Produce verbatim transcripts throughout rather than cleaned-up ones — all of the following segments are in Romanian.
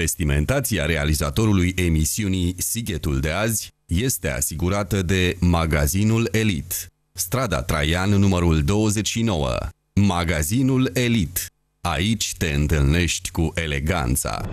Vestimentația realizatorului emisiunii Sighetul de azi este asigurată de Magazinul Elite. Strada Traian, numărul douăzeci și nouă. Magazinul Elite. Aici te întâlnești cu eleganța.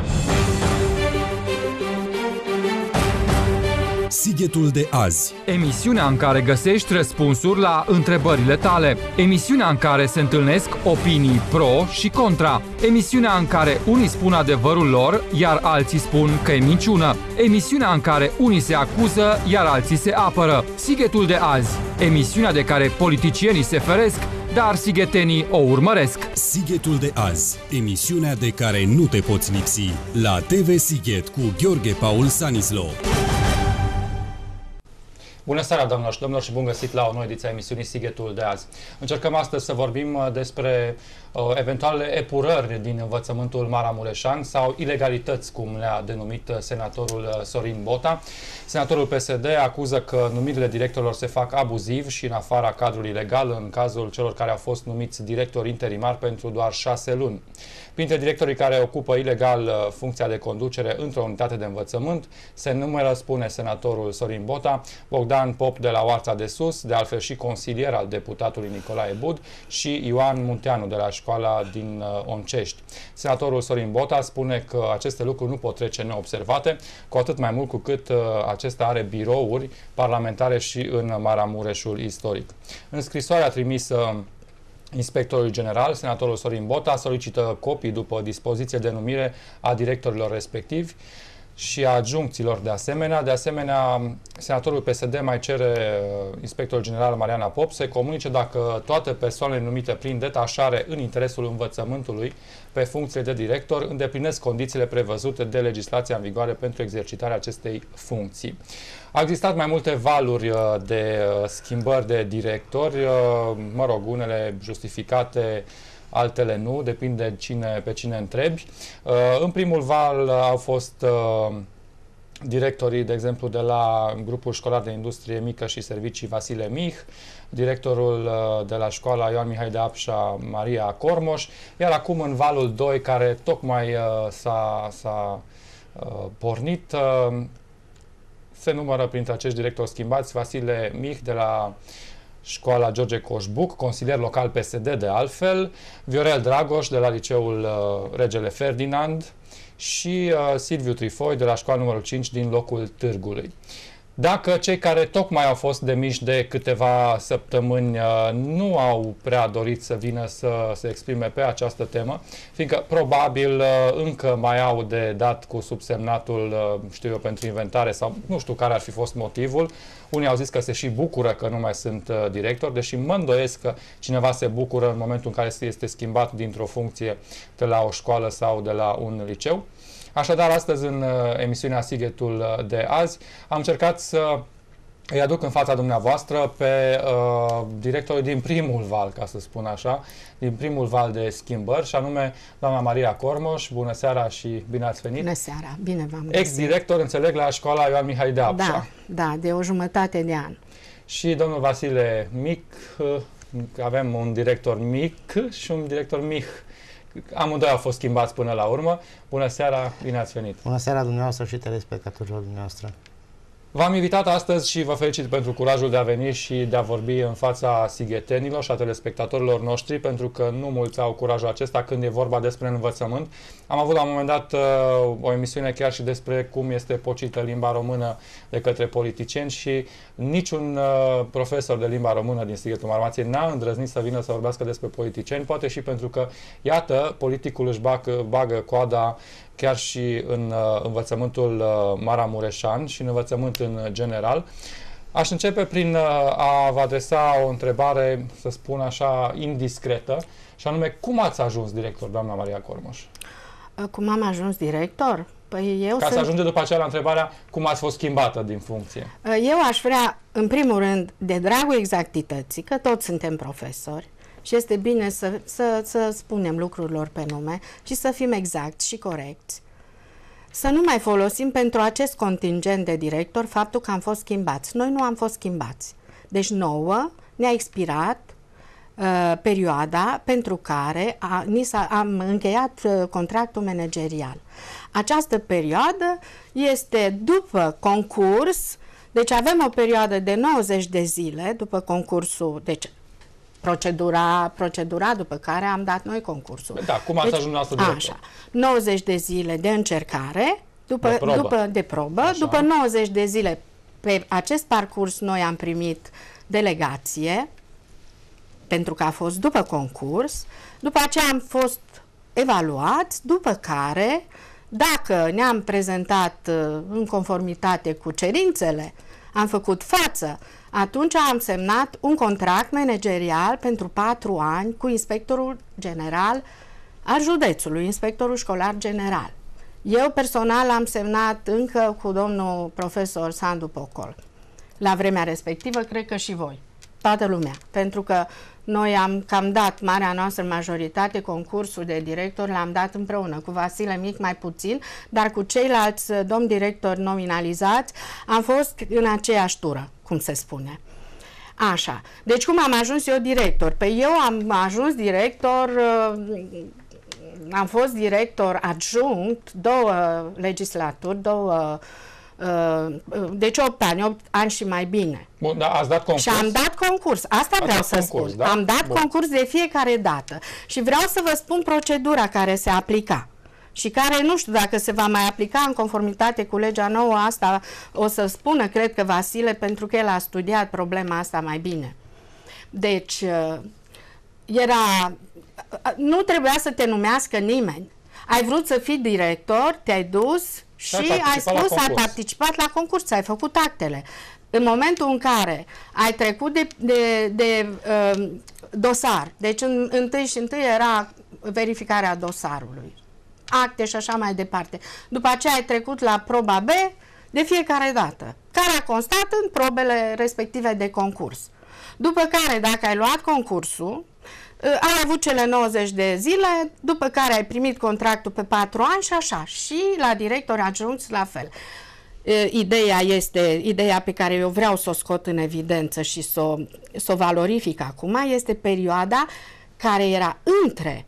Sighetul de azi. Emisiunea în care găsești răspunsuri la întrebările tale. Emisiunea în care se întâlnesc opinii pro și contra. Emisiunea în care unii spun adevărul lor, iar alții spun că e minciună. Emisiunea în care unii se acuză, iar alții se apără. Sighetul de azi. Emisiunea de care politicienii se feresc, dar sighetenii o urmăresc. Sighetul de azi. Emisiunea de care nu te poți lipsi. La T V Sighet cu Gheorghe Paul Sanislo. Bună seara, doamnelor și domnilor, și bun găsit la o nouă ediție a emisiunii Sighetul de azi. Încercăm astăzi să vorbim despre uh, eventuale epurări din învățământul Maramureșan sau ilegalități, cum le-a denumit senatorul Sorin Bota. Senatorul P S D acuză că numirile directorilor se fac abuziv și în afara cadrului legal în cazul celor care au fost numiți directori interimari pentru doar șase luni. Printre directorii care ocupă ilegal funcția de conducere într-o unitate de învățământ se numără, spune senatorul Sorin Bota, Bogdan Pop de la Oarța de Sus, de altfel și consilier al deputatului Nicolae Bud, și Ioan Munteanu de la școala din Oncești. Senatorul Sorin Bota spune că aceste lucruri nu pot trece neobservate, cu atât mai mult cu cât acesta are birouri parlamentare și în Maramureșul istoric. În scrisoarea trimisă inspectorul general, senatorul Sorin Bota solicită copii după dispoziție de numire a directorilor respectivi și a adjuncților de asemenea. De asemenea, senatorul P S D mai cere inspectorul general Mariana Pop să comunice dacă toate persoanele numite prin detașare în interesul învățământului pe funcție de director îndeplinesc condițiile prevăzute de legislația în vigoare pentru exercitarea acestei funcții. Au existat mai multe valuri de schimbări de directori, mă rog, unele justificate, altele nu, depinde cine, pe cine întrebi. În primul val au fost directorii, de exemplu, de la grupul școlar de industrie mică și servicii Vasile Mich, directorul de la școala Ioan Mihai de Apșa, Maria Cormoș, iar acum în valul doi, care tocmai s-a pornit, se numără printre acești directori schimbați Vasile Mich de la școala George Coșbuc, consilier local P S D de altfel, Viorel Dragoș de la liceul Regele Ferdinand și uh, Silviu Trifoi de la școala numărul cinci din locul Târgului. Dacă cei care tocmai au fost demiși de câteva săptămâni nu au prea dorit să vină să se exprime pe această temă, fiindcă probabil încă mai au de dat cu subsemnatul, știu eu, pentru inventare sau nu știu care ar fi fost motivul. Unii au zis că se și bucură că nu mai sunt directori, deși mă îndoiesc că cineva se bucură în momentul în care este schimbat dintr-o funcție de la o școală sau de la un liceu. Așadar, astăzi, în emisiunea Sighetul de azi, am încercat să îi aduc în fața dumneavoastră pe uh, directorul din primul val, ca să spun așa, din primul val de schimbări, și anume doamna Maria Cormoș. Bună seara și bine ați venit! Bună seara, bine v-am găsit! Ex-director, înțeleg, la școala Ioan Mihai de Apșa. Da, da, de o jumătate de an. Și domnul Vasile Mich, avem un director mic și un director Mich. Amândoi au fost schimbați până la urmă. Bună seara, bine ați venit! Bună seara dumneavoastră și telespectatorilor dumneavoastră! V-am invitat astăzi și vă felicit pentru curajul de a veni și de a vorbi în fața sighetenilor și a telespectatorilor noștri, pentru că nu mulți au curajul acesta când e vorba despre învățământ. Am avut la un moment dat o emisiune chiar și despre cum este pocită limba română de către politicieni și niciun profesor de limba română din Sighetul Marmației n-a îndrăznit să vină să vorbească despre politicieni, poate și pentru că, iată, politicul își bagă, bagă coada chiar și în uh, învățământul uh, maramureșan și în învățământ în general. Aș începe prin uh, a vă adresa o întrebare, să spun așa, indiscretă, și anume, cum ați ajuns director, doamna Maria Cormoș? Cum am ajuns director? Păi eu Ca sunt... să ajunge după aceea la întrebarea cum ați fost schimbată din funcție. Eu aș vrea, în primul rând, de dragul exactității, că toți suntem profesori, și este bine să, să, să spunem lucrurilor pe nume și să fim exacti și corecți. Să nu mai folosim pentru acest contingent de director faptul că am fost schimbați. Noi nu am fost schimbați. Deci nouă ne-a expirat uh, perioada pentru care a, ni s-a, am încheiat uh, contractul managerial. Această perioadă este după concurs, deci avem o perioadă de nouăzeci de zile după concursul, deci procedura, procedura după care am dat noi concursul. Da, cum ați deci, ajuns noastră director? Așa, nouăzeci de zile de încercare, după, de probă, după, de probă după nouăzeci de zile pe acest parcurs noi am primit delegație, pentru că a fost după concurs, după aceea am fost evaluați, după care, dacă ne-am prezentat în conformitate cu cerințele, am făcut față, atunci am semnat un contract managerial pentru patru ani cu inspectorul general al județului, inspectorul școlar general. Eu personal am semnat încă cu domnul profesor Sandu Pocol. La vremea respectivă, cred că și voi, toată lumea, pentru că noi am cam dat, marea noastră majoritate, concursul de director l-am dat împreună, cu Vasile Mic mai puțin, dar cu ceilalți domni directori nominalizați am fost în aceeași tură, cum se spune. Așa. Deci cum am ajuns eu director? Păi eu am ajuns director, am fost director adjunct două legislaturi, două deci opt ani, opt ani și mai bine. Bun, da, ați dat concurs? Și am dat concurs, asta ați vreau să concurs, spun. Da? Am dat Bun. concurs de fiecare dată. Și vreau să vă spun procedura care se aplica și care nu știu dacă se va mai aplica în conformitate cu legea nouă, asta o să spună, cred că Vasile, pentru că el a studiat problema asta mai bine. Deci, era, nu trebuia să te numească nimeni. Ai vrut să fii director, te-ai dus și ai, ai spus, ai participat la concurs, ai făcut actele. În momentul în care ai trecut de, de, de uh, dosar, deci în, întâi și întâi era verificarea dosarului, acte și așa mai departe. După aceea ai trecut la proba B de fiecare dată, care a constat în probele respective de concurs. După care, dacă ai luat concursul, ai avut cele nouăzeci de zile, după care ai primit contractul pe patru ani și așa. Și la directori adjuncți la fel. Ideea este, ideea pe care eu vreau să o scot în evidență și să o, să o valorific acum, este perioada care era între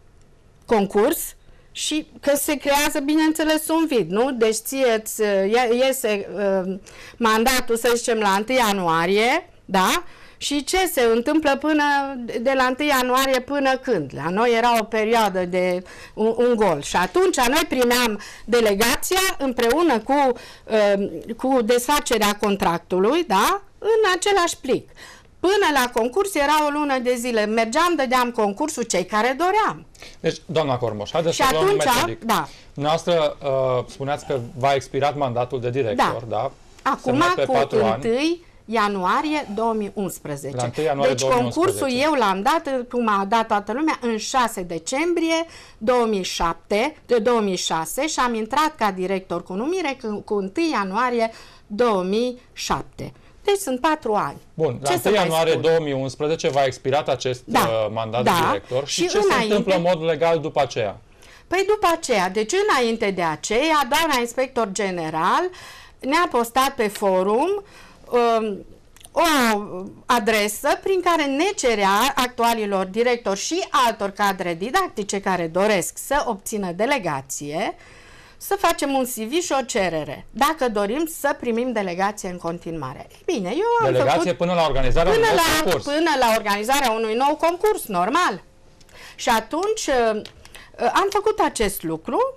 concurs și că se creează, bineînțeles, un vid, nu? Deci ție îți iese uh, mandatul, să zicem, la întâi ianuarie, da? Și ce se întâmplă până de la întâi ianuarie până când? La noi era o perioadă de un, un gol și atunci noi primeam delegația împreună cu, uh, cu desfacerea contractului, da? În același plic. Până la concurs era o lună de zile. Mergeam, dădeam concursul cei care doream. Deci, doamna Cormoș, haideți și să luăm atunci, metodic. da. Noastră uh, spuneați că v-a expirat mandatul de director, da? da? Acum cu întâi ianuarie două mii unsprezece. La întâi ianuarie deci două mii unsprezece. concursul eu l-am dat, cum a dat toată lumea, în șase decembrie două mii șapte, de două mii șase și am intrat ca director cu numire cu întâi ianuarie două mii șapte. Deci sunt patru ani. Bun, la întâi ianuarie două mii unsprezece v-a expirat acest da, uh, mandat da, de director și, și ce înainte, se întâmplă în mod legal după aceea? Păi după aceea, deci înainte de aceea, doamna inspector general ne-a postat pe forum um, o adresă prin care ne cerea actualilor directori și altor cadre didactice care doresc să obțină delegație să facem un C V și o cerere, dacă dorim să primim delegație în continuare. Ei bine, eu am delegație făcut până la organizarea unui nou la, concurs. Până la organizarea unui nou concurs, normal. Și atunci am făcut acest lucru,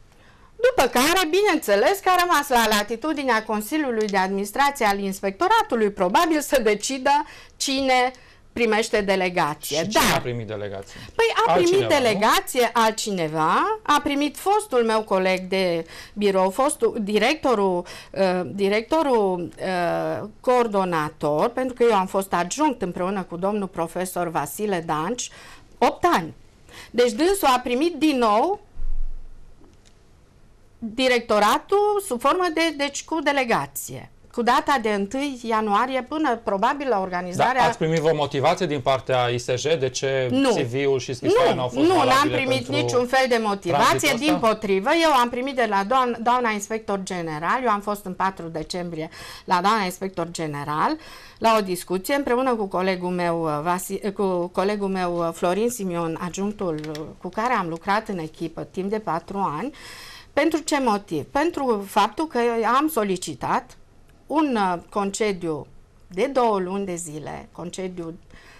după care, bineînțeles, că a rămas la latitudinea Consiliului de Administrație al Inspectoratului, probabil să decidă cine primește delegație. Și cine Dar, a primit delegație? Păi a Altcineva, primit delegație nu? altcineva, a primit fostul meu coleg de birou, fostul directorul, uh, directorul uh, coordonator, pentru că eu am fost adjunct împreună cu domnul profesor Vasile Danci, opt ani. Deci dânsul a primit din nou directoratul sub formă de, deci cu delegație. cu data de întâi ianuarie până probabil la organizarea... Da, ați primit vă motivație din partea I S J? De ce nu. C V-ul și scrisoarea nu au fost Nu, valabile n-am primit pentru niciun fel de motivație, din potrivă. Eu am primit de la doamna, doamna inspector general, eu am fost în patru decembrie la doamna inspector general, la o discuție împreună cu colegul meu, Vasi, cu colegul meu Florin Simion, adjunctul cu care am lucrat în echipă timp de patru ani. Pentru ce motiv? Pentru faptul că am solicitat un concediu de două luni de zile, concediu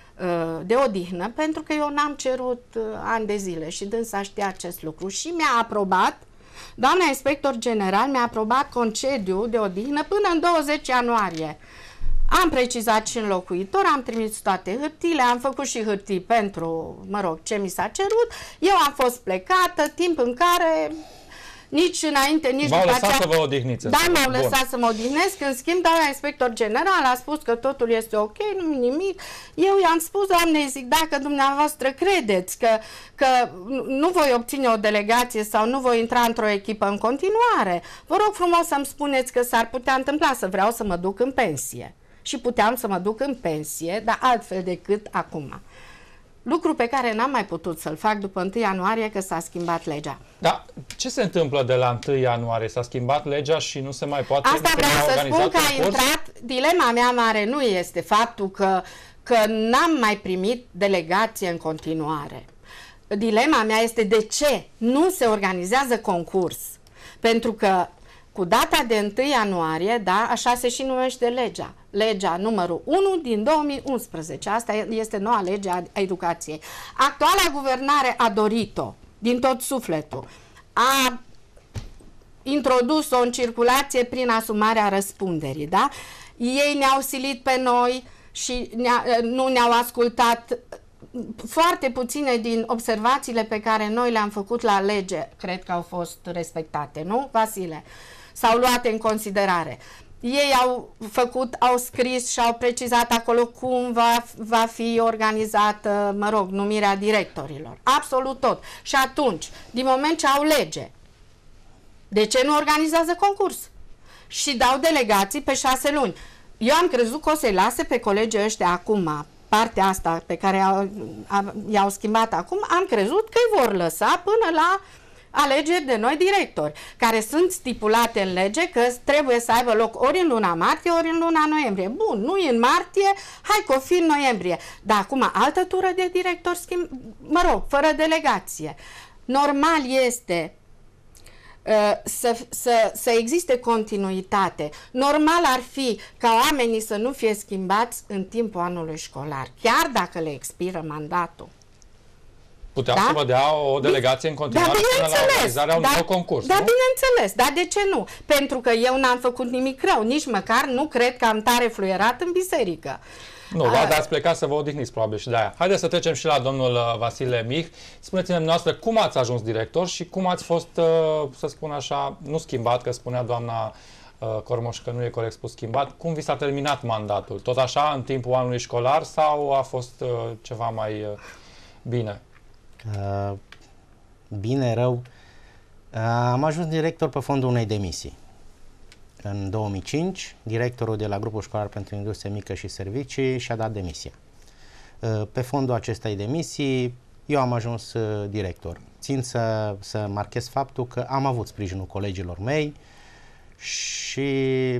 de odihnă, pentru că eu n-am cerut ani de zile și dânsa știa acest lucru și mi-a aprobat, doamna inspector general mi-a aprobat concediu de odihnă până în douăzeci ianuarie. Am precizat și înlocuitor, am trimis toate hârtiile, am făcut și hârtii pentru, mă rog, ce mi s-a cerut. Eu am fost plecată, timp în care nici înainte, nici după aceea... V-au lăsat să vă odihniți. Da, m-au lăsat să mă odihnesc. În schimb, doamna inspector general a spus că totul este ok, nu nimic. Eu i-am spus, doamne, zic, dacă dumneavoastră credeți că, că nu voi obține o delegație sau nu voi intra într-o echipă în continuare, vă rog frumos să-mi spuneți că s-ar putea întâmpla să vreau să mă duc în pensie. Și puteam să mă duc în pensie, dar altfel decât acum. Lucru pe care n-am mai putut să-l fac după întâi ianuarie, că s-a schimbat legea. Da, ce se întâmplă de la întâi ianuarie? S-a schimbat legea și nu se mai poate... Asta vreau să spun că a intrat, dilema mea mare nu este faptul că, că n-am mai primit delegație în continuare. Dilema mea este de ce nu se organizează concurs. Pentru că cu data de întâi ianuarie, da, așa se și numește legea. Legea numărul unu din două mii unsprezece. Asta este noua lege a educației. Actuala guvernare a dorit-o din tot sufletul. A introdus-o în circulație prin asumarea răspunderii, da? Ei ne-au silit pe noi și ne nu ne-au ascultat. Foarte puține din observațiile pe care noi le-am făcut la lege, cred că au fost respectate, nu, Vasile? S-au luat în considerare. Ei au făcut, au scris și au precizat acolo cum va, va fi organizată, mă rog, numirea directorilor. Absolut tot. Și atunci, din moment ce au lege, de ce nu organizează concurs? Și dau delegații pe șase luni. Eu am crezut că o să-i lase pe colegii ăștia acum, partea asta pe care i-au schimbat acum, am crezut că îi vor lăsa până la alegeri de noi directori, care sunt stipulate în lege că trebuie să aibă loc ori în luna martie, ori în luna noiembrie. Bun, nu e în martie, hai că o fi în noiembrie. Dar acum altă tură de directori schimb, mă rog, fără delegație. Normal este uh, să, să, să existe continuitate. Normal ar fi ca oamenii să nu fie schimbați în timpul anului școlar, chiar dacă le expiră mandatul. Puteau da? să vă dea o delegație în continuare da, până la organizarea unui nou concurs, Da, nu? bineînțeles. Dar de ce nu? Pentru că eu n-am făcut nimic rău. Nici măcar nu cred că am tare fluierat în biserică. Nu, uh, dar ați plecat să vă odihniți, probabil, și de aia. Haideți să trecem și la domnul Vasile Mich. Spuneți-ne dumneavoastră cum ați ajuns director și cum ați fost, să spun așa, nu schimbat, că spunea doamna Cormoș că nu e corect spus schimbat. Cum vi s-a terminat mandatul? Tot așa, în timpul anului școlar sau a fost ceva mai bine? Uh, bine, rău. Uh, am ajuns director pe fondul unei demisii. În două mii cinci, directorul de la Grupul Școlar pentru Industrie Mică și Servicii și-a dat demisia. Uh, pe fondul acestei demisii, eu am ajuns uh, director. Țin să, să marchez faptul că am avut sprijinul colegilor mei și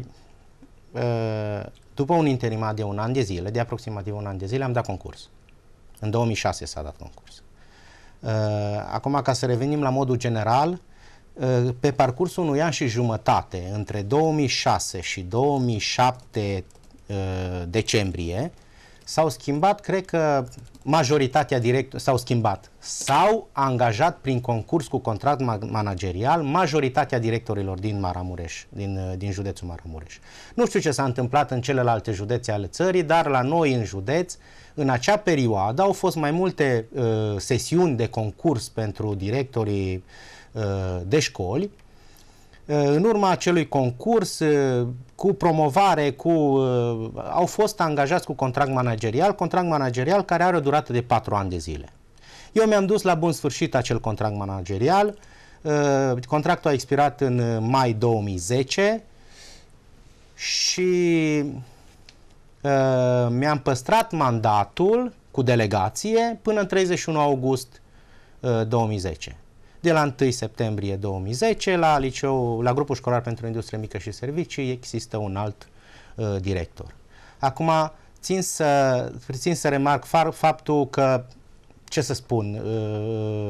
uh, după un interimat de un an de zile, de aproximativ un an de zile, am dat concurs. În două mii șase s-a dat concurs. Uh, acum, ca să revenim la modul general, uh, pe parcursul unui an și jumătate, între două mii șase și două mii șapte uh, decembrie, s-au schimbat, cred că majoritatea direct s-au schimbat. S-au angajat prin concurs cu contract managerial majoritatea directorilor din Maramureș, din, din județul Maramureș. Nu știu ce s-a întâmplat în celelalte județe ale țării, dar la noi în județ, în acea perioadă, au fost mai multe uh, sesiuni de concurs pentru directorii uh, de școli. Uh, în urma acelui concurs, uh, cu promovare, cu, uh, au fost angajați cu contract managerial, contract managerial care are o durată de patru ani de zile. Eu mi-am dus la bun sfârșit acel contract managerial. Uh, contractul a expirat în mai două mii zece. și uh, mi-am păstrat mandatul cu delegație până în treizeci și unu august uh, două mii zece. De la întâi septembrie două mii zece, la liceu, la grupul școlar pentru industrie mică și servicii, există un alt uh, director. Acum, țin să, țin să remarc faptul că, ce să spun, uh,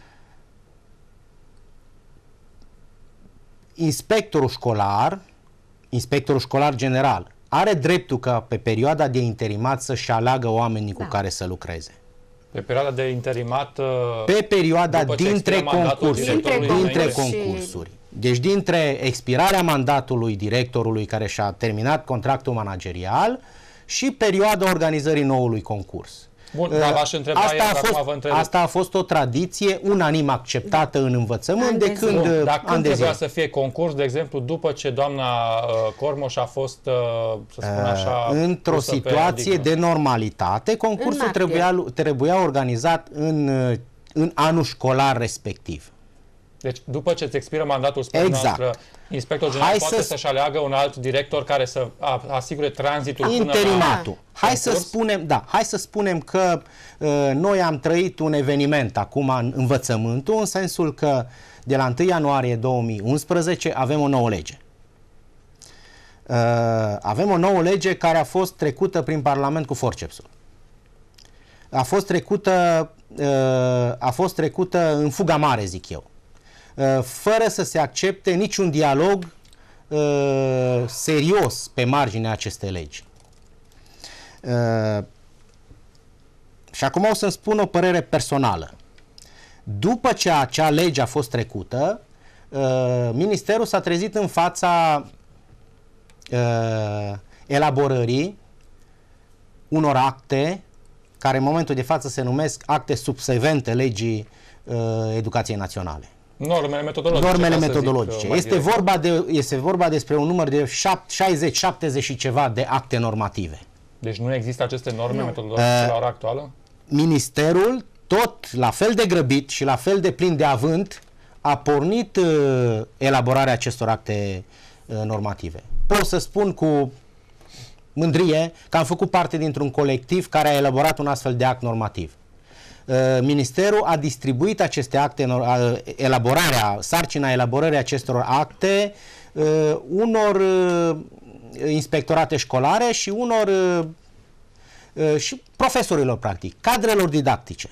inspectorul școlar, inspectorul școlar general, are dreptul ca pe perioada de interimat să-și aleagă oamenii da. cu care să lucreze. Pe perioada de interimat... Pe perioada dintre concursuri. Dintre, dintre concursuri. Deci dintre expirarea mandatului directorului care și-a terminat contractul managerial și perioada organizării noului concurs. Bun, dar v-aș întreba, asta, a fost, vă întreb... asta a fost o tradiție unanim acceptată da. în învățământ de când... Bun, dar când trebuia să fie concurs, de exemplu, după ce doamna uh, Cormoș a fost, uh, să spun așa... Uh, într-o situație de normalitate, concursul trebuia, trebuia organizat în, în anul școlar respectiv. Deci, după ce îți expiră mandatul, spune exact. noastră, inspectorul general Hai poate să... să-și aleagă un alt director care să asigure tranzitul Interimatul. până la Hai să spunem, da, hai să spunem că uh, noi am trăit un eveniment acum în învățământul, în sensul că de la întâi ianuarie două mii unsprezece avem o nouă lege. Uh, avem o nouă lege care a fost trecută prin Parlament cu forcepsul. A fost trecută, uh, a fost trecută în fuga mare, zic eu. Fără să se accepte niciun dialog uh, serios pe marginea acestei legi. Uh, și acum o să-mi spun o părere personală. După ce acea lege a fost trecută, uh, Ministerul s-a trezit în fața uh, elaborării unor acte care în momentul de față se numesc acte subsecvente legii uh, educației naționale. Normele metodologice. Normele metodologice. Zic, este, vorba de, este vorba despre un număr de șaizeci șaptezeci și ceva de acte normative. Deci nu există aceste norme nu. metodologice uh, la ora actuală? Ministerul, tot la fel de grăbit și la fel de plin de avânt, a pornit uh, elaborarea acestor acte uh, normative. Pot să spun cu mândrie că am făcut parte dintr-un colectiv care a elaborat un astfel de act normativ. Ministerul a distribuit aceste acte, elaborarea, sarcina elaborării acestor acte unor inspectorate școlare și unor și profesorilor, practic, cadrelor didactice.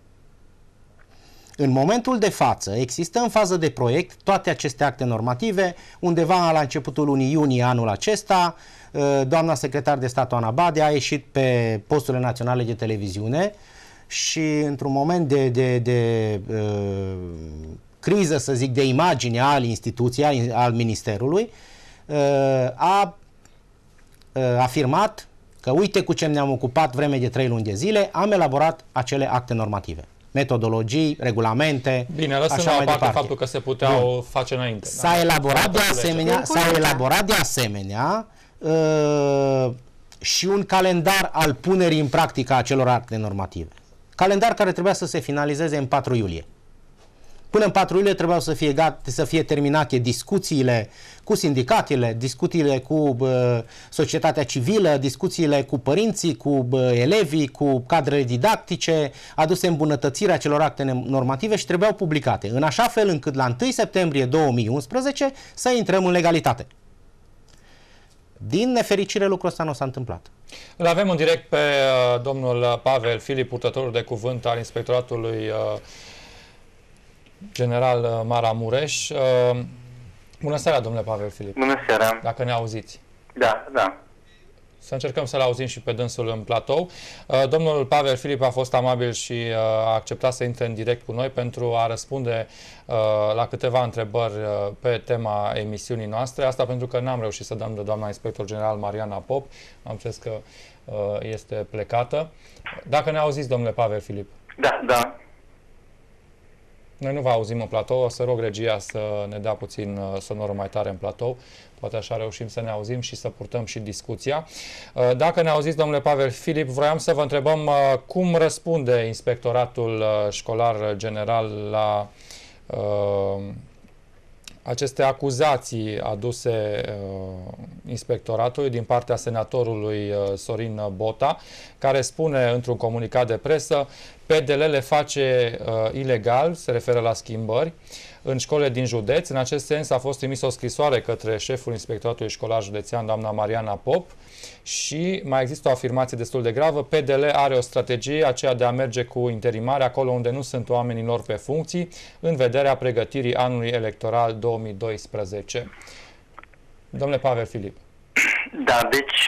În momentul de față există în fază de proiect toate aceste acte normative. Undeva la începutul lunii iunie anul acesta, doamna secretar de stat Oana Bade a ieșit pe posturile naționale de televiziune și într-un moment de, de, de uh, criză, să zic, de imagine al instituției, al Ministerului, uh, a uh, afirmat că uite cu ce ne-am ocupat vreme de trei luni de zile, am elaborat acele acte normative. Metodologii, regulamente, Bine, lăsăm la o parte faptul că se puteau Bun. face înainte. S-a da? elaborat, de asemenea, s-a elaborat de asemenea uh, și un calendar al punerii în practică a acelor acte normative. Calendar care trebuia să se finalizeze în patru iulie. Până în patru iulie trebuiau să fie, gata, să fie terminate discuțiile cu sindicatele, discuțiile cu uh, societatea civilă, discuțiile cu părinții, cu uh, elevii, cu cadrele didactice, aduse îmbunătățirea celor acte normative și trebuiau publicate, în așa fel încât la întâi septembrie două mii unsprezece să intrăm în legalitate. Din nefericire, lucrul ăsta nu s-a întâmplat. Îl avem în direct pe uh, domnul Pavel Filip, purtătorul de cuvânt al Inspectoratului uh, General uh, Maramureș. Uh, bună seara, domnule Pavel Filip. Bună seara. Dacă ne auziți. Da, da. Să încercăm să-l auzim și pe dânsul în platou. Uh, domnul Pavel Filip a fost amabil și uh, a acceptat să intre în direct cu noi pentru a răspunde uh, la câteva întrebări uh, pe tema emisiunii noastre. Asta pentru că n-am reușit să dăm de doamna inspector general Mariana Pop. Am înțeles că uh, este plecată. Dacă ne auziți, domnule Pavel Filip. Da, da. Noi nu vă auzim în platou, o să rog regia să ne dea puțin uh, sonorul mai tare în platou. Poate așa reușim să ne auzim și să purtăm și discuția. Uh, dacă ne auziți, domnule Pavel Filip, vroiam să vă întrebăm uh, cum răspunde Inspectoratul uh, Școlar General la uh, aceste acuzații aduse uh, inspectoratului din partea senatorului uh, Sorin Bota, care spune într-un comunicat de presă: P D L le face uh, ilegal, se referă la schimbări, în școlile din județ. În acest sens a fost trimisă o scrisoare către șeful Inspectoratului Școlar Județean, doamna Mariana Pop, și mai există o afirmație destul de gravă: P D L are o strategie, aceea de a merge cu interimare acolo unde nu sunt oamenii lor pe funcții, în vederea pregătirii anului electoral două mii doisprezece. Domnule Pavel Filip. Da, deci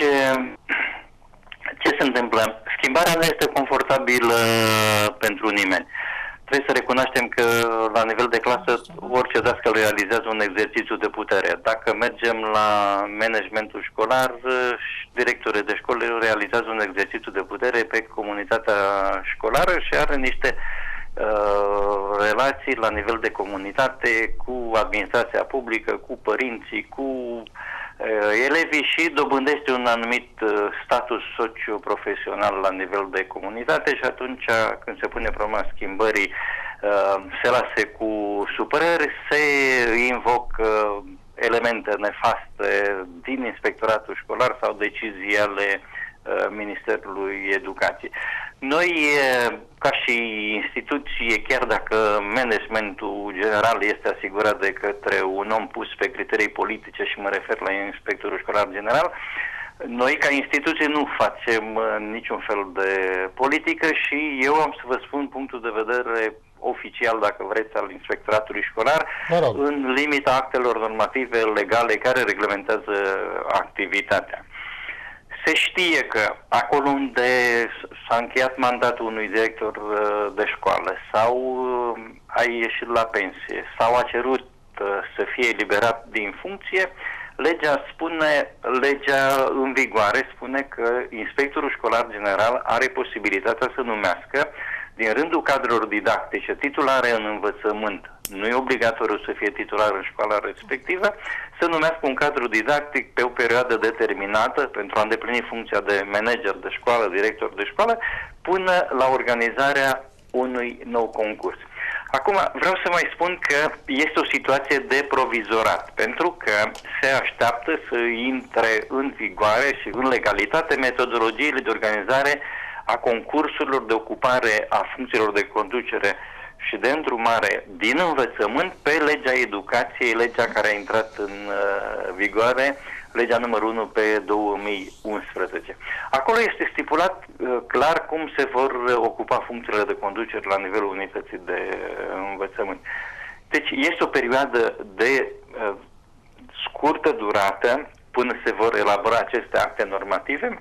ce se întâmplă? Schimbarea nu este confortabilă pentru nimeni. Trebuie să recunoaștem că la nivel de clasă orice dascăl realizează un exercițiu de putere. Dacă mergem la managementul școlar, directorii de școli realizează un exercițiu de putere pe comunitatea școlară și are niște uh, relații la nivel de comunitate cu administrația publică, cu părinții, cu elevii și dobândește un anumit status socio-profesional la nivel de comunitate și atunci când se pune problema schimbării se lasă cu supărări, se invocă elemente nefaste din inspectoratul școlar sau decizii ale Ministerului Educației. Noi, ca și instituție, chiar dacă managementul general este asigurat de către un om pus pe criterii politice, și mă refer la inspectorul școlar general, noi ca instituție nu facem niciun fel de politică și eu am să vă spun punctul de vedere oficial, dacă vreți, al inspectoratului școlar, în limita actelor normative legale care reglementează activitatea. Se știe că acolo unde s-a încheiat mandatul unui director de școală sau a ieșit la pensie sau a cerut să fie eliberat din funcție, legea spune, legea în vigoare spune că inspectorul școlar general are posibilitatea să numească din rândul cadrelor didactice titulare în învățământ. Nu e obligatoriu să fie titular în școala respectivă, să numească un cadru didactic pe o perioadă determinată pentru a îndeplini funcția de manager de școală, director de școală, până la organizarea unui nou concurs. Acum vreau să mai spun că este o situație de provizorat, pentru că se așteaptă să intre în vigoare și în legalitate metodologiile de organizare a concursurilor de ocupare a funcțiilor de conducere și de îndrumare din învățământ pe legea educației, legea care a intrat în uh, vigoare, legea numărul unu pe două mii unsprezece. Acolo este stipulat uh, clar cum se vor ocupa funcțiile de conducere la nivelul unității de uh, învățământ. Deci este o perioadă de uh, scurtă durată până se vor elabora aceste acte normative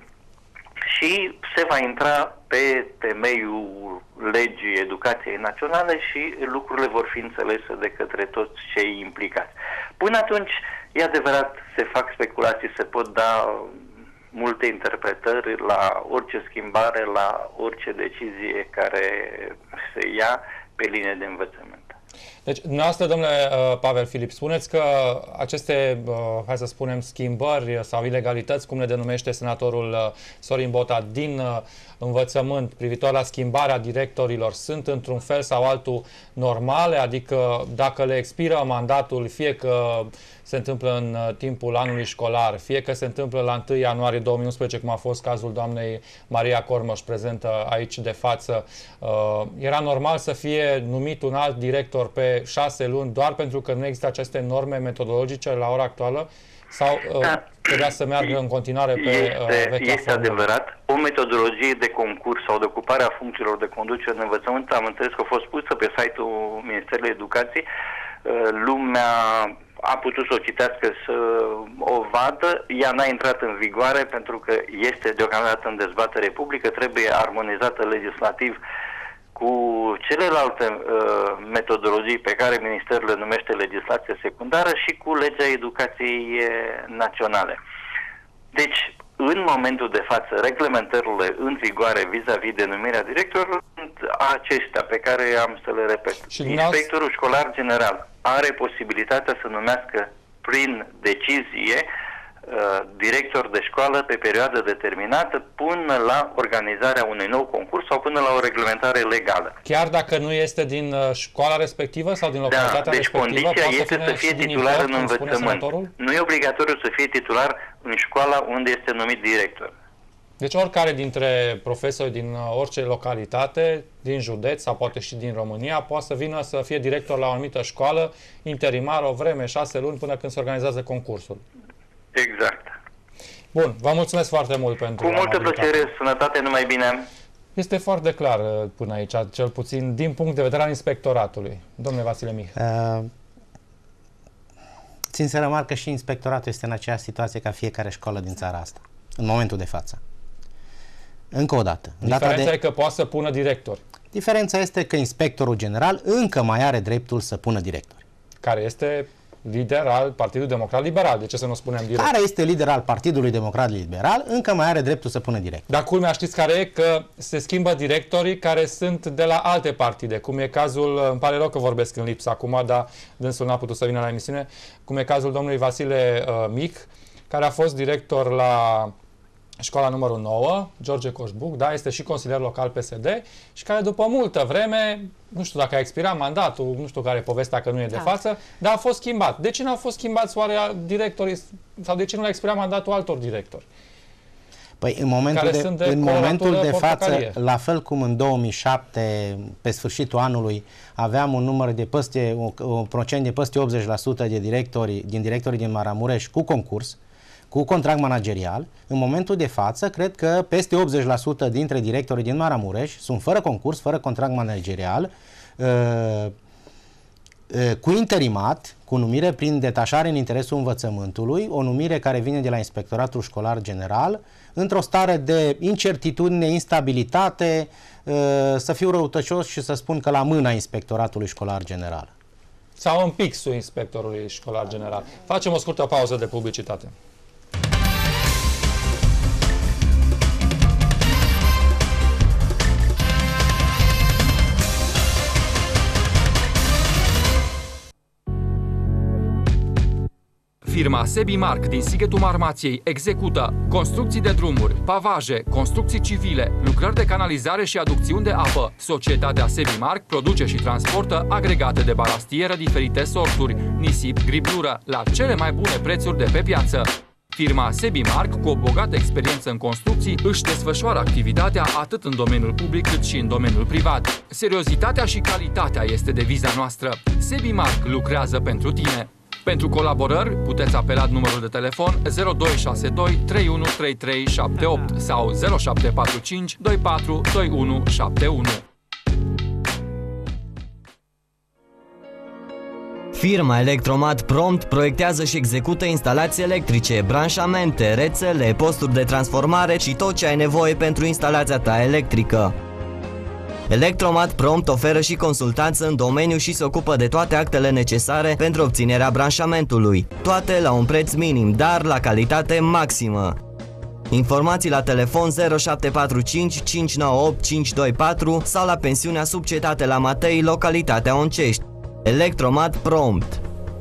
și se va intra pe temeiul legii educației naționale și lucrurile vor fi înțelese de către toți cei implicați. Până atunci, e adevărat, se fac speculații, se pot da multe interpretări la orice schimbare, la orice decizie care se ia pe linie de învățământ. Deci, dumneavoastră, domnule uh, Pavel Filip, spuneți că aceste, uh, hai să spunem, schimbări sau ilegalități, cum le denumește senatorul uh, Sorin Bota, din uh, învățământ privitor la schimbarea directorilor, sunt într-un fel sau altul normale? Adică dacă le expiră mandatul, fie că se întâmplă în uh, timpul anului școlar, fie că se întâmplă la întâi ianuarie două mii unsprezece, cum a fost cazul doamnei Maria Cormoș, prezentă aici de față, uh, era normal să fie numit un alt director pe șase luni doar pentru că nu există aceste norme metodologice la ora actuală? Sau uh, trebuia să meargă în continuare pe uh, vechea Este formulă? adevărat. O metodologie de concurs sau de ocupare a funcțiilor de conducere în învățământ, am înțeles că a fost pusă pe site-ul Ministerului Educației. Uh, lumea a putut să o citească, să o vadă. Ea n-a intrat în vigoare pentru că este deocamdată în dezbatere publică, trebuie armonizată legislativ cu celelalte uh, metodologii pe care Ministerul le numește legislație secundară și cu legea educației naționale. Deci, în momentul de față, reglementările în vigoare vis-a-vis de numirea directorilor sunt acestea pe care am să le repet. Și inspectorul școlar general are posibilitatea să numească prin decizie director de școală pe perioadă determinată până la organizarea unui nou concurs sau până la o reglementare legală. Chiar dacă nu este din școala respectivă sau din localitatea da, deci respectivă? Condiția este să fie titular în învățământ. Nu e obligatoriu să fie titular în școala unde este numit director. Deci oricare dintre profesori din orice localitate, din județ sau poate și din România, poate să vină să fie director la o anumită școală, interimar o vreme, șase luni, până când se organizează concursul. Exact. Bun, vă mulțumesc foarte mult pentru Cu multă plăcere, sănătate, numai bine. Este foarte clar până aici, cel puțin din punct de vedere al inspectoratului. Domnule Vasile Mih. Uh, țin să remarc că și inspectoratul este în aceeași situație ca fiecare școală din țara asta, în momentul de față. Încă o dată. Diferența data de... e că poate să pună directori. Diferența este că inspectorul general încă mai are dreptul să pună directori. Care este lider al Partidului Democrat Liberal, de ce să nu spunem direct? Care este lider al Partidului Democrat Liberal, încă mai are dreptul să pună directori. Dar culmea, știți care e? Că se schimbă directorii care sunt de la alte partide, cum e cazul, îmi pare rău că vorbesc în lipsă acum, dar dânsul n-a putut să vină la emisiune, cum e cazul domnului Vasile uh, Mih, care a fost director la școala numărul nouă, George Coșbuc, da, este și consilier local P S D și care după multă vreme, nu știu dacă a expirat mandatul, nu știu care e povestea că nu e de da. față, dar a fost schimbat. De ce nu au fost schimbați oare directorii sau de ce nu a expirat mandatul altor directori? Păi în momentul de, de, în momentul de față, la fel cum în două mii șapte, pe sfârșitul anului, aveam un număr de peste, un, un procent de peste optzeci la sută de directori, din directorii din Maramureș cu concurs, cu contract managerial, în momentul de față, cred că peste optzeci la sută dintre directorii din Maramureș sunt fără concurs, fără contract managerial, cu interimat, cu numire prin detașare în interesul învățământului, o numire care vine de la Inspectoratul Școlar General, într-o stare de incertitudine, instabilitate, să fiu răutăcios și să spun că la mâna Inspectoratului Școlar General. Sau în pixul Inspectorului Școlar General. Facem o scurtă pauză de publicitate. Firma Sebimark din Sighetul Marmației execută construcții de drumuri, pavaje, construcții civile, lucrări de canalizare și aducțiuni de apă. Societatea Sebimark produce și transportă agregate de balastieră diferite sorturi, nisip, griplură, la cele mai bune prețuri de pe piață. Firma Sebimark, cu o bogată experiență în construcții, își desfășoară activitatea atât în domeniul public cât și în domeniul privat. Seriozitatea și calitatea este deviza noastră. Sebimark lucrează pentru tine. Pentru colaborări, puteți apela numărul de telefon zero doi șase doi trei unu trei trei șapte opt sau zero șapte patru cinci doi patru doi unu șapte unu. Firma Electromat prompt proiectează și execută instalații electrice, branșamente, rețele, posturi de transformare și tot ce ai nevoie pentru instalația ta electrică. Electromat prompt oferă și consultanță în domeniu și se ocupă de toate actele necesare pentru obținerea branșamentului. Toate la un preț minim, dar la calitate maximă. Informații la telefon zero șapte patru cinci cinci nouă opt cinci doi patru sau la pensiunea Subcetate la Matei, localitatea Oncești. Electromat prompt.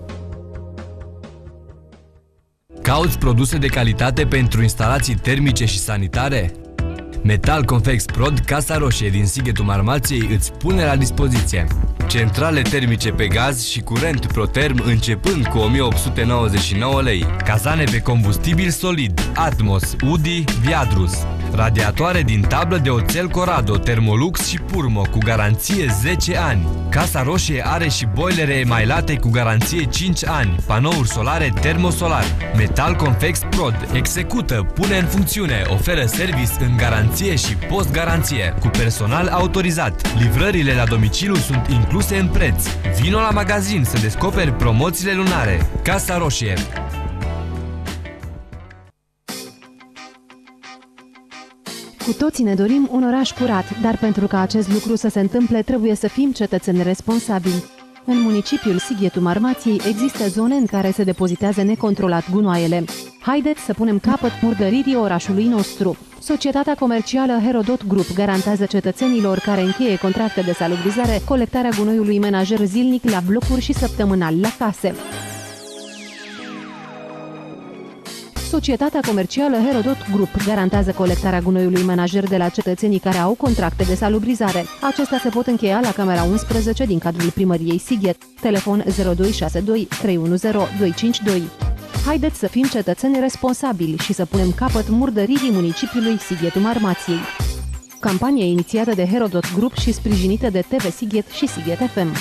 Cauți produse de calitate pentru instalații termice și sanitare? Metal Confex Prod, Casa Roșie din Sighetul Marmației îți pune la dispoziție centrale termice pe gaz și curent Proterm începând cu o mie opt sute nouăzeci și nouă lei, cazane pe combustibil solid Atmos, Udi, Viadrus, radiatoare din tablă de oțel Corrado, Thermolux și Purmo cu garanție zece ani. Casa Roșie are și boilere emailate cu garanție cinci ani, panouri solare termosolar. Metal Confex Prod execută, pune în funcțiune, oferă service în garanție și post-garanție, cu personal autorizat. Livrările la domiciliu sunt incluse în preț. Vino la magazin să descoperi promoțiile lunare. Casa Roșie. Cu toții ne dorim un oraș curat, dar pentru ca acest lucru să se întâmple, trebuie să fim cetățeni responsabili. În municipiul Sighetul Marmației există zone în care se depozitează necontrolat gunoaiele. Haideți să punem capăt murdăririi orașului nostru. Societatea comercială Herodot Group garantează cetățenilor care încheie contracte de salubrizare colectarea gunoiului menajer zilnic la blocuri și săptămânal la case. Societatea comercială Herodot Group garantează colectarea gunoiului menajer de la cetățenii care au contracte de salubrizare. Acestea se pot încheia la Camera unsprezece din cadrul primăriei Sighet. Telefon zero doi șase doi trei unu zero doi cinci doi. Haideți să fim cetățeni responsabili și să punem capăt murdăririi municipiului Sighetul Marmației. Campanie inițiată de Herodot Group și sprijinită de T V Sighet și Sighet F M.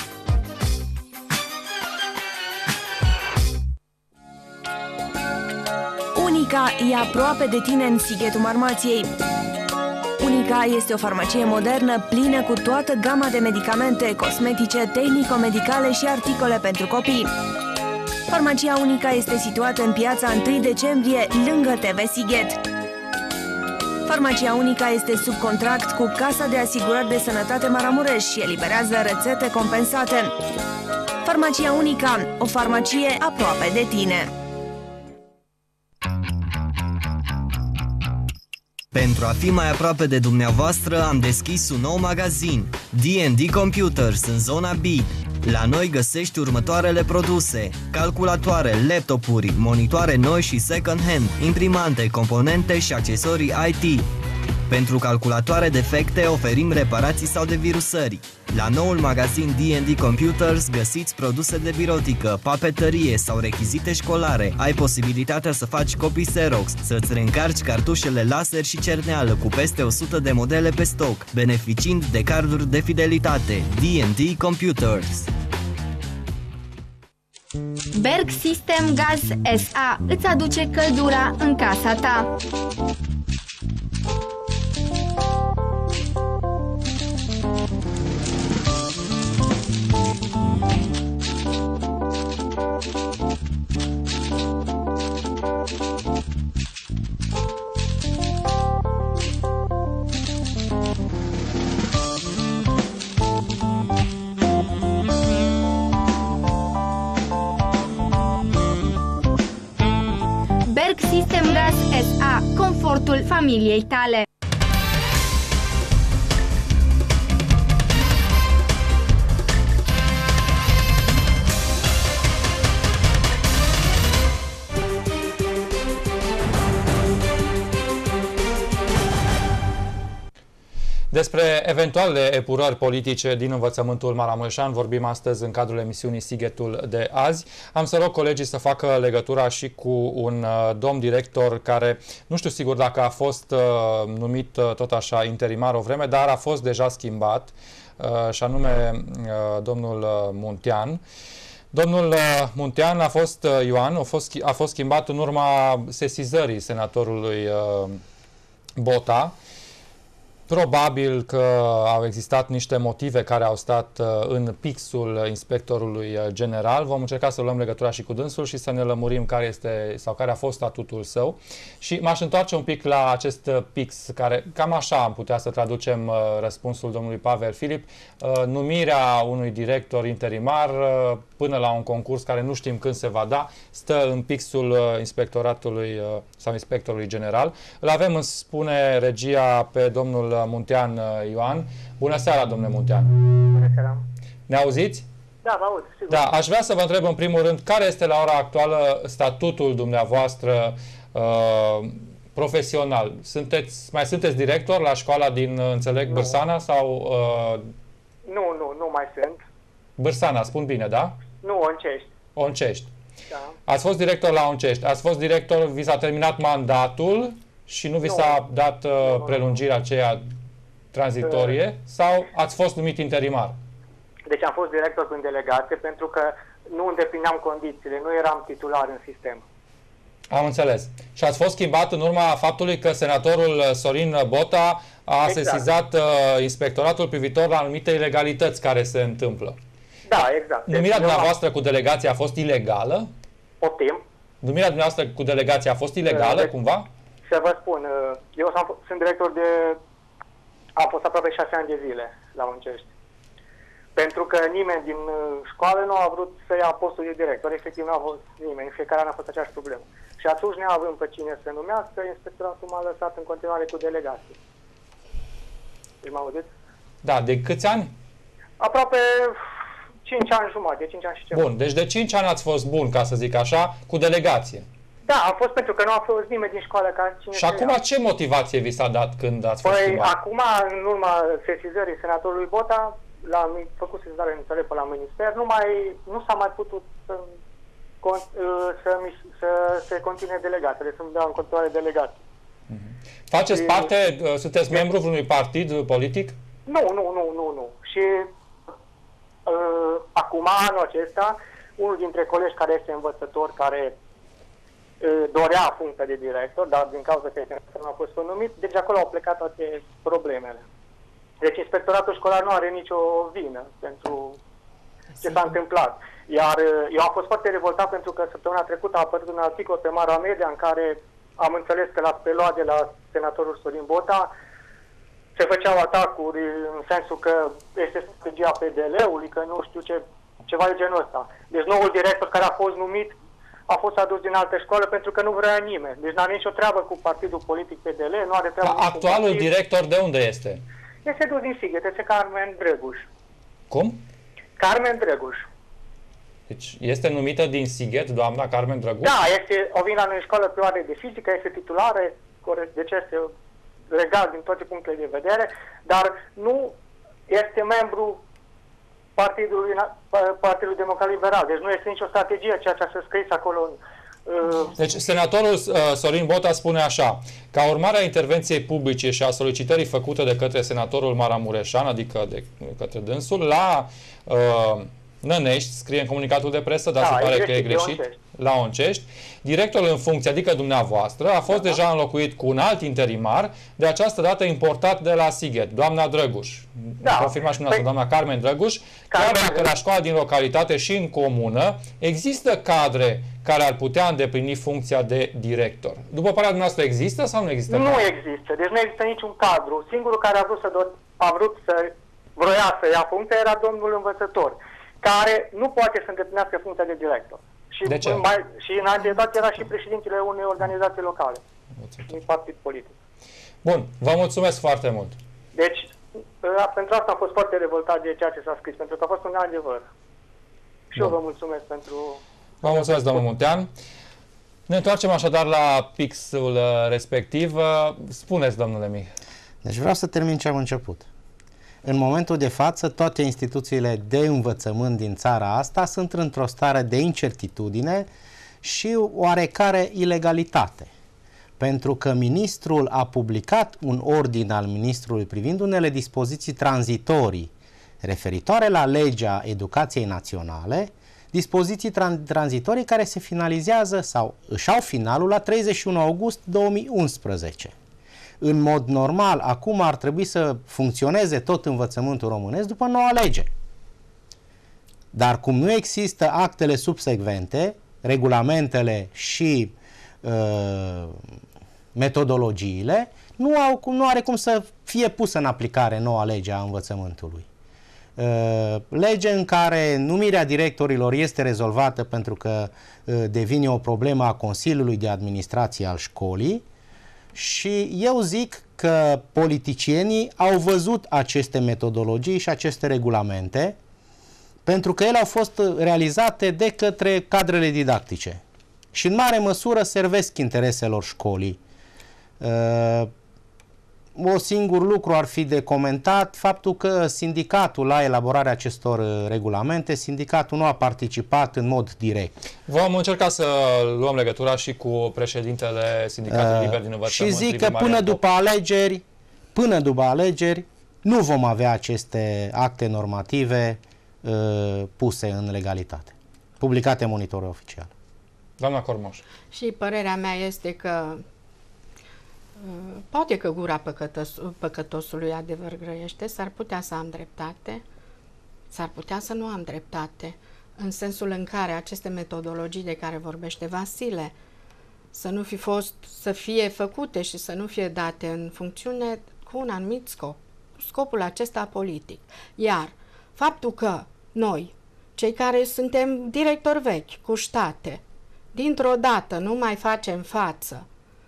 Unica e aproape de tine în Sighetul Marmației. Unica este o farmacie modernă, plină cu toată gama de medicamente, cosmetice, tehnico-medicale și articole pentru copii. Farmacia Unica este situată în piața întâi decembrie, lângă T V Sighet. Farmacia Unica este sub contract cu Casa de Asigurări de Sănătate Maramureș și eliberează rețete compensate. Farmacia Unica, o farmacie aproape de tine. Pentru a fi mai aproape de dumneavoastră, am deschis un nou magazin, D and D Computers, în zona Big. La noi găsești următoarele produse: calculatoare, laptopuri, monitoare noi și second hand, imprimante, componente și accesorii I T. Pentru calculatoare defecte oferim reparații sau de virusări. La noul magazin D and D Computers găsiți produse de birotică, papetărie sau rechizite școlare. Ai posibilitatea să faci copii Xerox, să-ți reîncarci cartușele laser și cerneală cu peste o sută de modele pe stoc, beneficiind de carduri de fidelitate. D and D Computers. Berg System Gas S A îți aduce căldura în casa ta. Berg System Gas S A, confortul familiei tale. Despre eventuale epurări politice din învățământul maramureșan vorbim astăzi în cadrul emisiunii Sighetul de azi. Am să rog colegii să facă legătura și cu un uh, domn director care, nu știu sigur dacă a fost uh, numit uh, tot așa interimar o vreme, dar a fost deja schimbat, uh, și anume uh, domnul uh, Muntean. Domnul uh, Muntean a fost, uh, Ioan, a fost, a fost schimbat în urma sesizării senatorului uh, Bota. Probabil că au existat niște motive care au stat în pixul inspectorului general. Vom încerca să luăm legătura și cu dânsul și să ne lămurim care este sau care a fost statutul său. Și m-aș întoarce un pic la acest pix, care cam așa am putea să traducem răspunsul domnului Pavel Filip. Numirea unui director interimar până la un concurs care nu știm când se va da, stă în pixul inspectoratului sau inspectorului general. Îl avem, îmi spune regia, pe domnul Muntean Ioan. Bună seara, domnule Muntean. Bună seara. Ne auziți? Da, vă aud, sigur. Da, aș vrea să vă întreb în primul rând, care este la ora actuală statutul dumneavoastră uh, profesional? Sunteți, mai sunteți director la școala din, înțeleg, nu. Bârsana sau... Uh... Nu, nu, nu mai sunt. Bârsana, spun bine, da? Nu, Oncești. Oncești. Da. Ați fost director la Oncești. Ați fost director, vi s-a terminat mandatul și nu vi s-a dat uh, prelungirea aceea tranzitorie uh. sau ați fost numit interimar? Deci am fost director prin delegație pentru că nu îndeplineam condițiile, nu eram titular în sistem. Am înțeles. Și ați fost schimbat în urma faptului că senatorul Sorin Bota a exact. sesizat uh, inspectoratul privitor la anumite ilegalități care se întâmplă. Da, exact. Numirea deci, dumneavoastră cu delegația a fost ilegală? Poftim. Numirea dumneavoastră cu delegația a fost ilegală, deci, cumva? Să vă spun, eu sunt director de... am fost aproape șase ani de zile la Oncești. Pentru că nimeni din școală nu a vrut să ia postul de director. Efectiv, nu a fost nimeni. În fiecare an a fost aceeași problemă. Și atunci, neavând pe cine să numească, inspectoratul m-a lăsat în continuare cu delegații. Deci m-a auzit? Da, de câți ani? Aproape cinci ani jumătate, cinci ani și ceva. Bun, deci de cinci ani ați fost bun, ca să zic așa, cu delegație. Da, a fost pentru că nu a fost nimeni din școală ca cine. Și acum ce motivație vi s-a dat când ați fost Păi schimbat? acum, în urma sesizării senatorului Bota, l-am făcut sesizare în înțelepă la minister, nu, mai, nu s-a mai putut să, să, să se continue delegatele, să-mi dea în continuare delegat. Faceți și, parte, sunteți membru vreunui partid politic? Nu, nu, nu, nu, nu. Și uh, acum, anul acesta, unul dintre colegi care este învățător, care uh, dorea funcția de director, dar din cauza că nu a fost numit, deci acolo au plecat toate problemele. Deci inspectoratul școlar nu are nicio vină pentru ce s-a întâmplat. Iar uh, eu am fost foarte revoltat pentru că săptămâna trecută a apărut un articol pe Mara Media în care am înțeles că l-ați preluat de la senatorul Sorin Bota, se făceau atacuri în sensul că este strategia P D L-ului, că nu știu ce, ceva de genul ăsta. Deci noul director care a fost numit a fost adus din altă școală pentru că nu vrea nimeni. Deci n-are nicio treabă cu partidul politic P D L, nu are treabă. Actualul cu director de unde este? Este dus din Sighet, este Carmen Drăguș. Cum? Carmen Drăguș. Deci este numită din Sighet, doamna Carmen Drăguș? Da, este, o vin la noi în școală privată de fizică, este titulară, deci este legal din toate punctele de vedere, dar nu este membru Partidului, Partidului Democrat Liberal. Deci nu este nicio strategie ceea ce a scris acolo. Deci senatorul Sorin Bota spune așa: ca urmare a intervenției publice și a solicitării făcute de către senatorul Maramureșan, adică de către dânsul, la uh, Nănești, scrie în comunicatul de presă, dar da, se pare că e greșit, la Oncești, directorul în funcție, adică dumneavoastră, a fost da, deja înlocuit cu un alt interimar, de această dată importat de la Sighet, doamna Drăguș. Da. Confirmați și dumneavoastră, păi, doamna Carmen Drăguș, chiar dacă la școala din localitate și în comună există cadre care ar putea îndeplini funcția de director. După părerea dumneavoastră, există sau nu există? Nu cadre? Există, deci nu există niciun cadru. Singurul care a vrut să, do- a vrut să vroia să ia funcția era domnul învățător, care nu poate să îndeplinească funcția de director. Și, de ce? Mai, și în anterioritate era și președintele unei organizații locale, un partid politic. Bun, vă mulțumesc foarte mult. Deci, pentru asta am fost foarte revoltat de ceea ce s-a scris, pentru că a fost un adevăr. Și Bun. eu vă mulțumesc pentru... Vă mulțumesc, domnul Muntean. Ne întoarcem așadar la pixul respectiv. Spuneți, domnule Mih. Deci vreau să termin ce am început. În momentul de față, toate instituțiile de învățământ din țara asta sunt într-o stare de incertitudine și oarecare ilegalitate. Pentru că ministrul a publicat un ordin al ministrului privind unele dispoziții tranzitorii referitoare la legea educației naționale, dispoziții tran- tranzitorii care se finalizează sau își au finalul la treizeci și unu august două mii unsprezece. În mod normal, acum ar trebui să funcționeze tot învățământul românesc după noua lege. Dar cum nu există actele subsecvente, regulamentele și uh, metodologiile, nu, au, nu are cum să fie pusă în aplicare noua lege a învățământului. Uh, lege în care numirea directorilor este rezolvată pentru că uh, devine o problemă a Consiliului de Administrație al școlii. Și eu zic că politicienii au văzut aceste metodologii și aceste regulamente pentru că ele au fost realizate de către cadrele didactice și în mare măsură servesc intereselor școlii. O singur lucru ar fi de comentat, faptul că sindicatul la elaborarea acestor regulamente, sindicatul nu a participat în mod direct. Vom încerca să luăm legătura și cu președintele Sindicatului uh, Liber din Învățământ. Și zic că până după alegeri, până după alegeri, nu vom avea aceste acte normative uh, puse în legalitate, publicate în monitorul oficial. Doamna Cormoș. Și părerea mea este că poate că gura păcătos, păcătosului adevăr grăiește, s-ar putea să am dreptate, s-ar putea să nu am dreptate, în sensul în care aceste metodologii de care vorbește Vasile să nu fi fost, să fie făcute și să nu fie date în funcțiune cu un anumit scop, scopul acesta politic. Iar faptul că noi, cei care suntem directori vechi, cu ștate, dintr-o dată nu mai facem față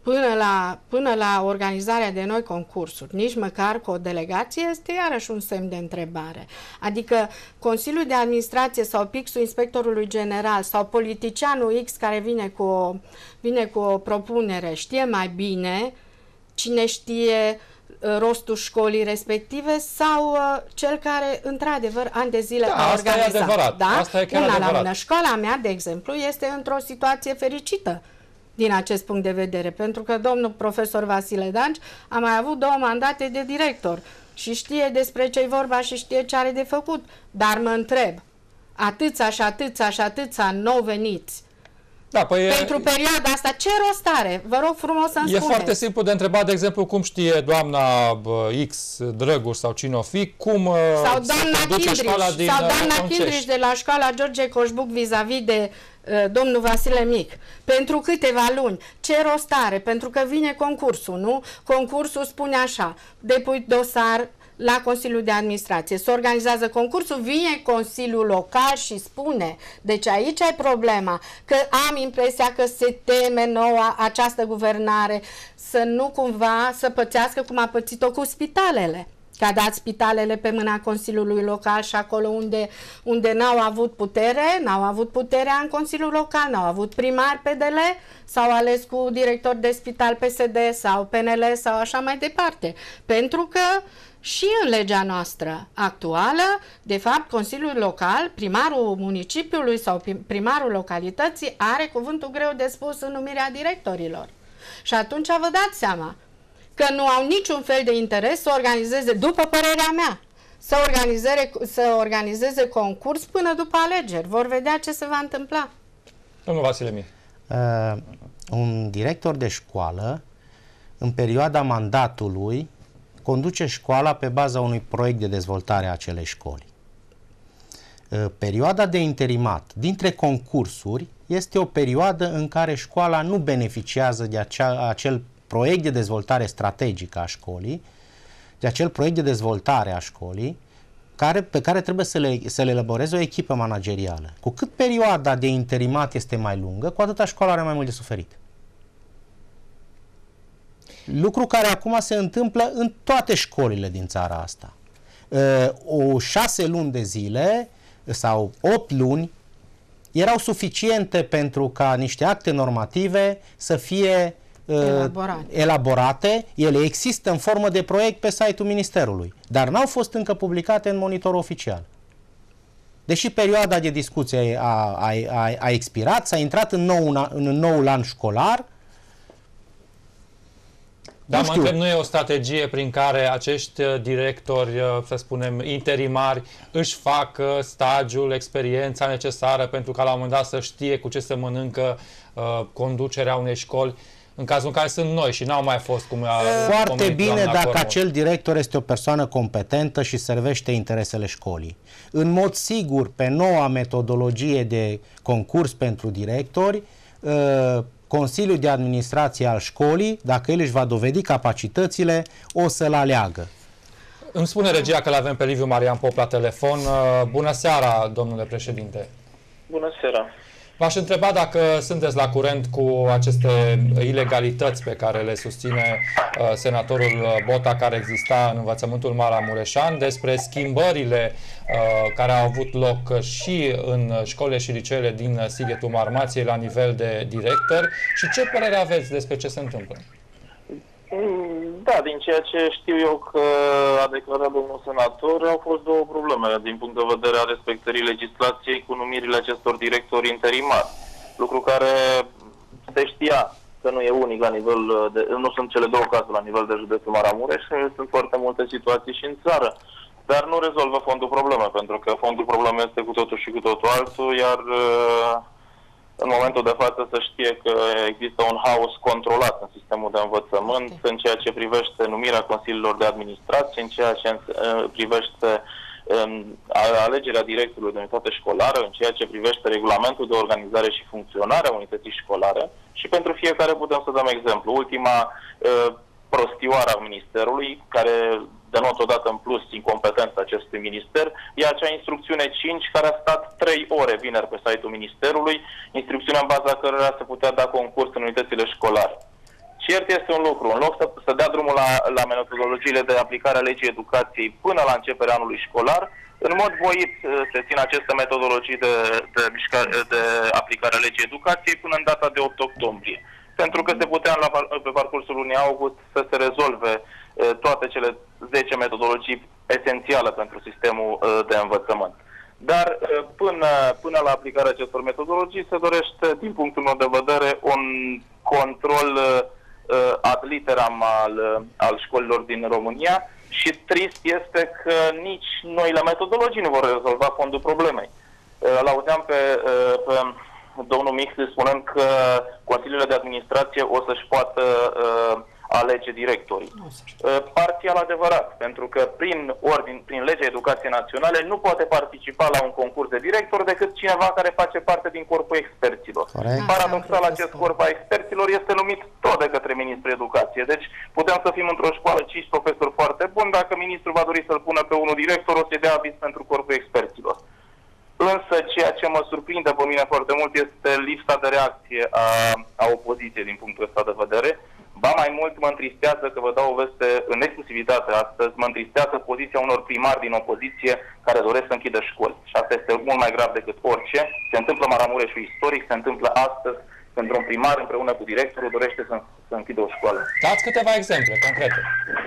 până la, până la organizarea de noi concursuri, nici măcar cu o delegație, este iarăși un semn de întrebare. Adică Consiliul de Administrație sau pixul inspectorului general sau politicianul X care vine cu o, vine cu o propunere știe mai bine cine știe rostul școlii respective sau uh, cel care, într-adevăr, ani de zile da, a asta organizat. E adevărat. Da? Asta e chiar Una adevărat. la mână. Școala mea, de exemplu, este într-o situație fericită din acest punct de vedere, pentru că domnul profesor Vasile Danci a mai avut două mandate de director și știe despre ce-i vorba și știe ce are de făcut. Dar mă întreb, atâția și atâția și atâția nou veniți, da, păi pentru e, perioada asta, ce rost are? Vă rog frumos să-mi E spuneți. foarte simplu de întrebat, de exemplu, cum știe doamna bă, X, Drăguș sau cine o fi, cum sau se doamna conduce școala din sau doamna Concești. Chindriș de la școala George Coșbuc vis-a-vis de uh, domnul Vasile Mic. Pentru câteva luni. Ce rost are? Pentru că vine concursul, nu? Concursul spune așa, depui dosar la Consiliul de Administrație. Se organizează concursul, vine Consiliul Local și spune, deci aici ai problema, că am impresia că se teme noua această guvernare să nu cumva să pățească cum a pățit-o cu spitalele. Că a dat spitalele pe mâna Consiliului Local și acolo unde, unde n-au avut putere, n-au avut puterea în Consiliul Local, n-au avut primar P D L, s-au ales cu director de spital P S D sau P N L sau așa mai departe. Pentru că și în legea noastră actuală, de fapt, Consiliul Local, primarul municipiului sau primarul localității are cuvântul greu de spus în numirea directorilor. Și atunci vă dați seama că nu au niciun fel de interes să organizeze, după părerea mea, să organizeze, să organizeze concurs până după alegeri. Vor vedea ce se va întâmpla. Domnul Vasile Mic. Uh, un director de școală, în perioada mandatului, conduce școala pe baza unui proiect de dezvoltare a acelei școli. Perioada de interimat dintre concursuri este o perioadă în care școala nu beneficiază de acea, acel proiect de dezvoltare strategică a școlii, de acel proiect de dezvoltare a școlii, care, pe care trebuie să le, să le elaboreze o echipă managerială. Cu cât perioada de interimat este mai lungă, cu atâta școala are mai mult de suferit. Lucru care acum se întâmplă în toate școlile din țara asta. O șase luni de zile sau opt luni erau suficiente pentru ca niște acte normative să fie elaborate. elaborate. Ele există în formă de proiect pe site-ul Ministerului, dar n-au fost încă publicate în monitorul oficial. Deși perioada de discuție a, a, a, a expirat, s-a intrat în, nou, în noul an școlar. Dar mă întreb, nu e o strategie prin care acești directori, să spunem, interimari, își fac stagiul, experiența necesară pentru ca la un moment dat să știe cu ce se mănâncă uh, conducerea unei școli, în cazul în care sunt noi și n-au mai fost cum a Foarte bine dacă Cormul. acel director este o persoană competentă și servește interesele școlii. În mod sigur, pe noua metodologie de concurs pentru directori, uh, Consiliul de Administrație al școlii, dacă el își va dovedi capacitățile, o să-l aleagă. Îmi spune regia că l-avem pe Liviu Marian Pop la telefon. Bună seara, domnule președinte. Bună seara. V-aș întreba dacă sunteți la curent cu aceste ilegalități pe care le susține uh, senatorul Bota, care exista în învățământul Maramureșan, despre schimbările uh, care au avut loc și în școlile și liceele din Sighetul Marmației la nivel de director și ce părere aveți despre ce se întâmplă? Da, din ceea ce știu eu că a declarat domnul senator, au fost două probleme din punct de vedere a respectării legislației cu numirile acestor directori interimari. Lucru care se știa că nu e unic la nivel de, nu sunt cele două cazuri la nivel de județul Maramureș, sunt foarte multe situații și în țară. Dar nu rezolvă fondul problemei, pentru că fondul problemei este cu totul și cu totul altul, iar în momentul de față să știe că există un haos controlat în sistemul de învățământ, okay. în ceea ce privește numirea consiliilor de administrație, în ceea ce privește um, alegerea directorului de unitate școlară, în ceea ce privește regulamentul de organizare și funcționare a unității școlare și pentru fiecare putem să dăm exemplu. Ultima uh, prostioară a Ministerului, care denotă odată în plus incompetența acestui minister, e acea instrucțiune cinci care a stat trei ore vineri pe site-ul Ministerului, instrucțiunea în baza cărora se putea da concurs în unitățile școlare. Cert este un lucru, în loc să, să dea drumul la, la metodologiile de aplicare a legii educației până la începerea anului școlar, în mod voit se țin aceste metodologii de, de, de, de aplicare a legii educației până în data de opt octombrie. Pentru că se putea la, pe parcursul lunii august să se rezolve toate cele zece metodologii esențiale pentru sistemul de învățământ. Dar până, până la aplicarea acestor metodologii se dorește, din punctul meu de vedere, un control ad literam al, al școlilor din România și trist este că nici noile metodologii nu vor rezolva fondul problemei. L-auzeam pe, pe domnul Mixi spunând că consiliile de administrație o să-și poată alege directorii. Parțial adevărat, pentru că prin, ordin, prin legea educației naționale nu poate participa la un concurs de director decât cineva care face parte din corpul experților. Corect. Paradoxal, acest corp a experților este numit tot de către ministrul educației. Deci putem să fim într-o școală cinci profesori foarte buni, dacă ministrul va dori să-l pună pe unul director, o să-i dea aviz pentru corpul experților. Însă ceea ce mă surprinde pe mine foarte mult este lipsa de reacție a, a opoziției din punctul ăsta de vedere. Ba mai mult mă întristează, că vă dau o veste în exclusivitate astăzi, mă întristează poziția unor primari din opoziție care doresc să închidă școli. Și asta este mult mai grav decât orice. Se întâmplă în Maramureșul istoric, se întâmplă astăzi când un primar împreună cu directorul dorește să, să închidă o școală. Dați câteva exemple concrete.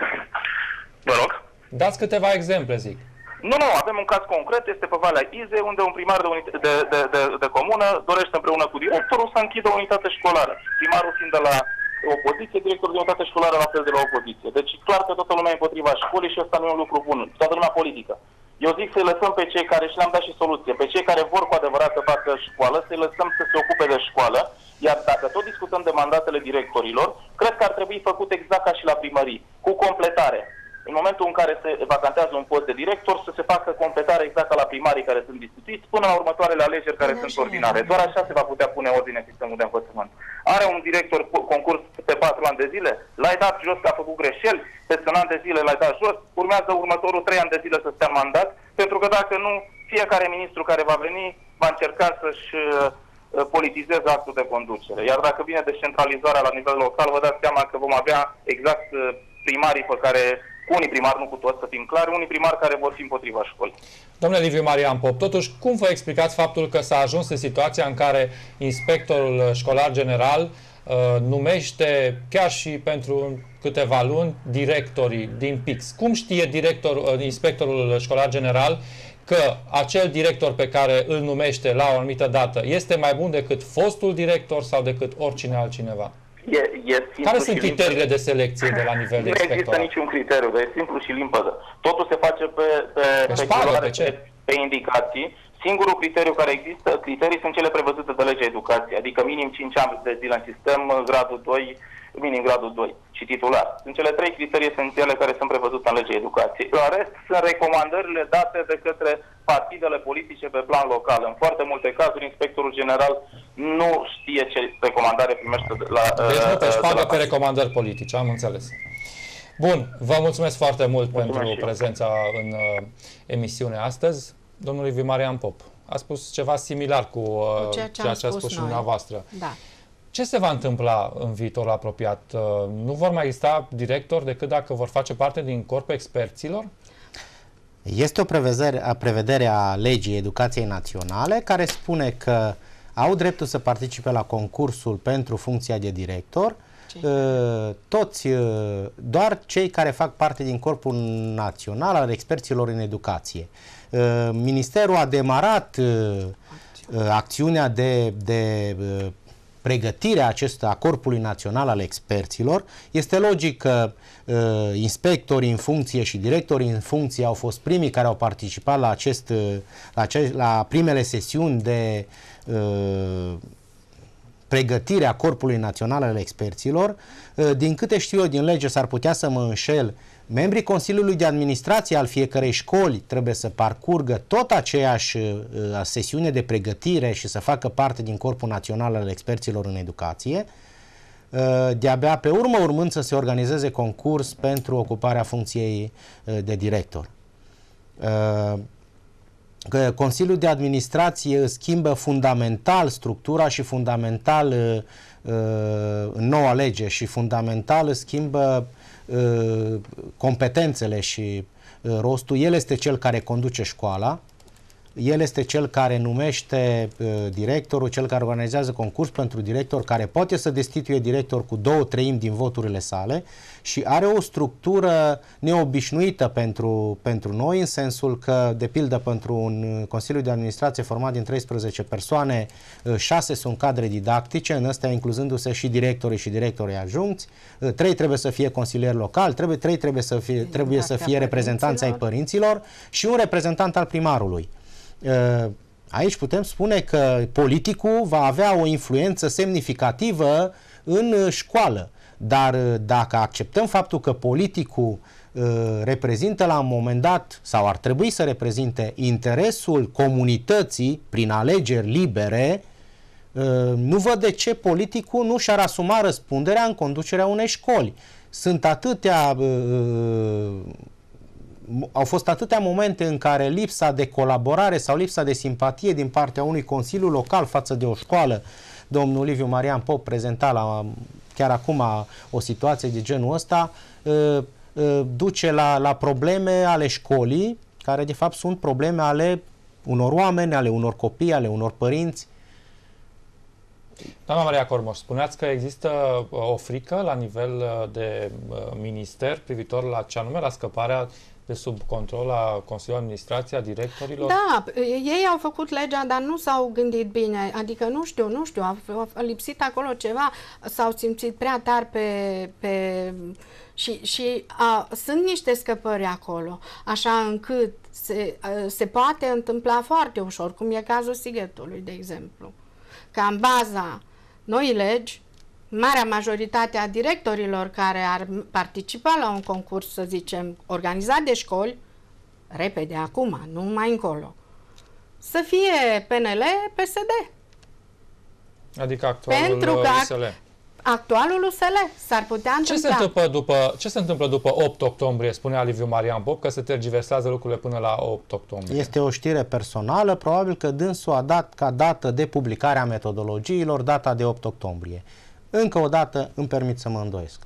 Vă rog. Dați câteva exemple, zic. Nu, nu, avem un caz concret, este pe Valea Izei, unde un primar de, de, de, de, de comună dorește împreună cu directorul să închidă o unitate școlară. Primarul fiind de la opoziție, directorul de unitate școlară la fel de la opoziție. Deci clar că toată lumea e împotriva școlii și ăsta nu e un lucru bun. Toată lumea politică. Eu zic să-i lăsăm pe cei care, și le-am dat și soluție, pe cei care vor cu adevărat să facă școală, să-i lăsăm să se ocupe de școală, iar dacă tot discutăm de mandatele directorilor, cred că ar trebui făcut exact ca și la primării, cu completare. În momentul în care se vacantează un post de director, să se facă completare exact ca la primarii care sunt distituiți, până la următoarele alegeri care sunt ordinare. Doar așa se va putea pune ordine în sistemul de învățământ. Are un director concurs pe patru ani de zile, l-ai dat jos că a făcut greșeli, peste un an de zile l-ai dat jos, urmează următorul trei ani de zile să stea mandat, pentru că dacă nu, fiecare ministru care va veni va încerca să-și politizeze actul de conducere. Iar dacă vine descentralizarea la nivel local, vă dați seama că vom avea exact primarii pe care, cu unii primari, nu cu toți să fim clari, unii primari care vor fi împotriva școlii. Domnule Liviu Marian Pop, totuși, cum vă explicați faptul că s-a ajuns în situația în care inspectorul școlar general uh, numește, chiar și pentru câteva luni, directorii din P I X? Cum știe director, uh, inspectorul școlar general că acel director pe care îl numește la o anumită dată este mai bun decât fostul director sau decât oricine altcineva? E, e Care sunt criteriile de selecție de la nivel de inspectorat? Nu există niciun criteriu, dar e simplu și limpădă. Totul se face pe, pe, pe, pe, șpagă, pe, ce? pe indicații. Singurul criteriu care există, criterii sunt cele prevăzute de legea educației, adică minim cinci ani de zile în sistem, gradul doi, minim gradul doi și titular. Sunt cele trei criterii esențiale care sunt prevăzute în legea educației. În rest, sunt recomandările date de către partidele politice pe plan local. În foarte multe cazuri, inspectorul general nu știe ce recomandare primește de la... Deci nu pe șpagă, de pe recomandări politice, am înțeles. Bun, vă mulțumesc foarte mult mulțumesc pentru prezența în uh, emisiune astăzi. Domnul Liviu Marian Pop a spus ceva similar cu, uh, cu ceea ce, ceea ce a spus, spus și dumneavoastră. Da. Ce se va întâmpla în viitorul apropiat? Uh, nu vor mai exista directori decât dacă vor face parte din corpul experților? Este o prevedere a, prevedere a legii educației naționale care spune că au dreptul să participe la concursul pentru funcția de director uh, toți, uh, doar cei care fac parte din corpul național al experților în educație. Uh, Ministerul a demarat uh, acțiunea de, de uh, pregătire a acesta, a corpului național al experților. Este logic că uh, inspectorii în funcție și directorii în funcție au fost primii care au participat la, acest, uh, la, ace la primele sesiuni de uh, pregătire a corpului național al experților. Uh, din câte știu eu din lege, s-ar putea să mă înșel, membrii Consiliului de Administrație al fiecărei școli trebuie să parcurgă tot aceeași uh, sesiune de pregătire și să facă parte din Corpul Național al Experților în Educație. Uh, de-abia pe urmă urmând să se organizeze concurs pentru ocuparea funcției uh, de director. Uh, că Consiliul de Administrație schimbă fundamental structura și fundamental uh, în noua lege și fundamental schimbă competențele și rostul. El este cel care conduce școala, el este cel care numește uh, directorul, cel care organizează concurs pentru director, care poate să destituie director cu două treimi din voturile sale și are o structură neobișnuită pentru, pentru noi, în sensul că, de pildă, pentru un Consiliu de Administrație format din treisprezece persoane, uh, șase sunt cadre didactice, în ăstea incluzându-se și directorii și directorii adjuncți, uh, trei trebuie să fie consilieri locali, trebuie, trei trebuie să fie, trebuie să fie reprezentanți ai părinților și un reprezentant al primarului. Aici putem spune că politicul va avea o influență semnificativă în școală, dar dacă acceptăm faptul că politicul reprezintă la un moment dat, sau ar trebui să reprezinte, interesul comunității prin alegeri libere, nu văd de ce politicul nu și-ar asuma răspunderea în conducerea unei școli. Sunt atâtea Au fost atâtea momente în care lipsa de colaborare sau lipsa de simpatie din partea unui consiliu local față de o școală, domnul Liviu Marian Pop prezenta la, chiar acum o situație de genul ăsta, duce la, la probleme ale școlii, care de fapt sunt probleme ale unor oameni, ale unor copii, ale unor părinți. Doamna Maria Cormoș, spuneați că există o frică la nivel de minister privitor la ce anume, la scăparea de sub control a Consiliului Administrației, a directorilor? Da, ei au făcut legea, dar nu s-au gândit bine. Adică nu știu, nu știu, a, a lipsit acolo ceva, s-au simțit prea tari pe... pe și și a, sunt niște scăpări acolo, așa încât se, a, se poate întâmpla foarte ușor, cum e cazul Sighetului, de exemplu. Ca în baza noii legi, marea majoritate a directorilor care ar participa la un concurs, să zicem, organizat de școli, repede, acum, nu mai încolo, să fie P N L, P S D. Adică actualul Pentru că U S L. Actualul U S L s-ar putea întâmpla. Ce se întâmplă după, ce se întâmplă după opt octombrie, spunea Liviu Marian Pop, că se tergiversează lucrurile până la opt octombrie? Este o știre personală, probabil că dânsul a dat ca dată de publicare a metodologiilor data de opt octombrie. Încă o dată îmi permit să mă îndoiesc.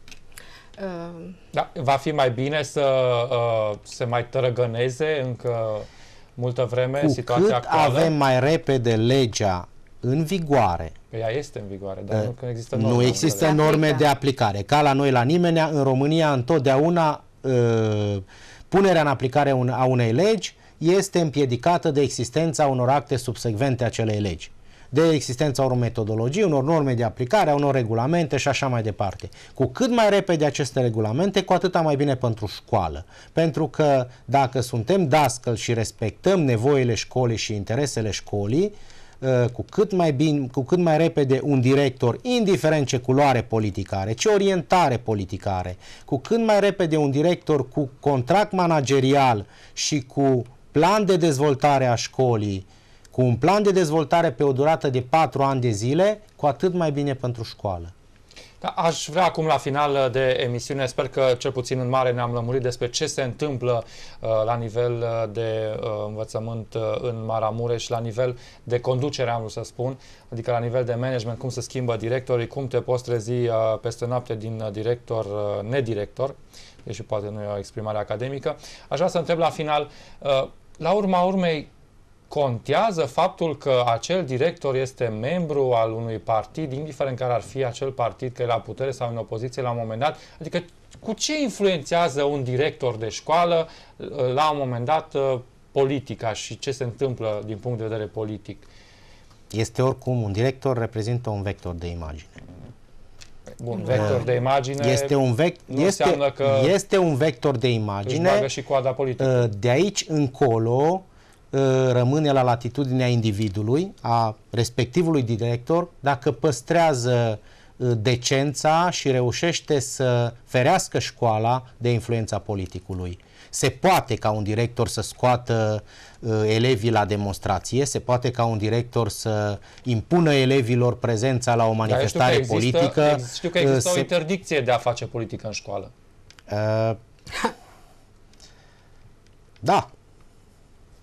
Uh, da, va fi mai bine să uh, se mai tărăgăneze încă multă vreme cu situația cât actuală? Avem mai repede legea în vigoare. Ea este în vigoare, dar uh, nu, că există norme. Nu există de norme de aplicare. Ca la noi, la Nimenea, în România, întotdeauna uh, punerea în aplicare a unei legi este împiedicată de existența unor acte subsecvente acelei legi, de existența unor metodologii, unor norme de aplicare, a unor regulamente și așa mai departe. Cu cât mai repede aceste regulamente, cu atâta mai bine pentru școală. Pentru că dacă suntem dascăli și respectăm nevoile școlii și interesele școlii, cu cât mai bine, cu cât mai repede un director, indiferent ce culoare politică are, ce orientare politică are, cu cât mai repede un director cu contract managerial și cu plan de dezvoltare a școlii, cu un plan de dezvoltare pe o durată de patru ani de zile, cu atât mai bine pentru școală. Da, aș vrea acum la final de emisiune, sper că cel puțin în mare ne-am lămurit despre ce se întâmplă uh, la nivel de uh, învățământ uh, în Maramureș, la nivel de conducere, am vrut să spun, adică la nivel de management, cum se schimbă directorii, cum te poți trezi uh, peste noapte din director uh, nedirector, deși poate nu e o exprimare academică. Aș vrea să întreb la final, uh, la urma urmei, contează faptul că acel director este membru al unui partid, indiferent care ar fi acel partid, că e la putere sau în opoziție la un moment dat? Adică cu ce influențează un director de școală la un moment dat politica și ce se întâmplă din punct de vedere politic? Este oricum, un director reprezintă un vector de imagine. Bun, vector de imagine este un vect, nu este, înseamnă că este un vector de imagine. Își bagă și coada politică. De aici încolo rămâne la latitudinea individului, a respectivului director, dacă păstrează decența și reușește să ferească școala de influența politicului. Se poate ca un director să scoată elevii la demonstrație, se poate ca un director să impună elevilor prezența la o manifestare există, politică. Ex, știu că există se... o interdicție de a face politică în școală. Uh, da.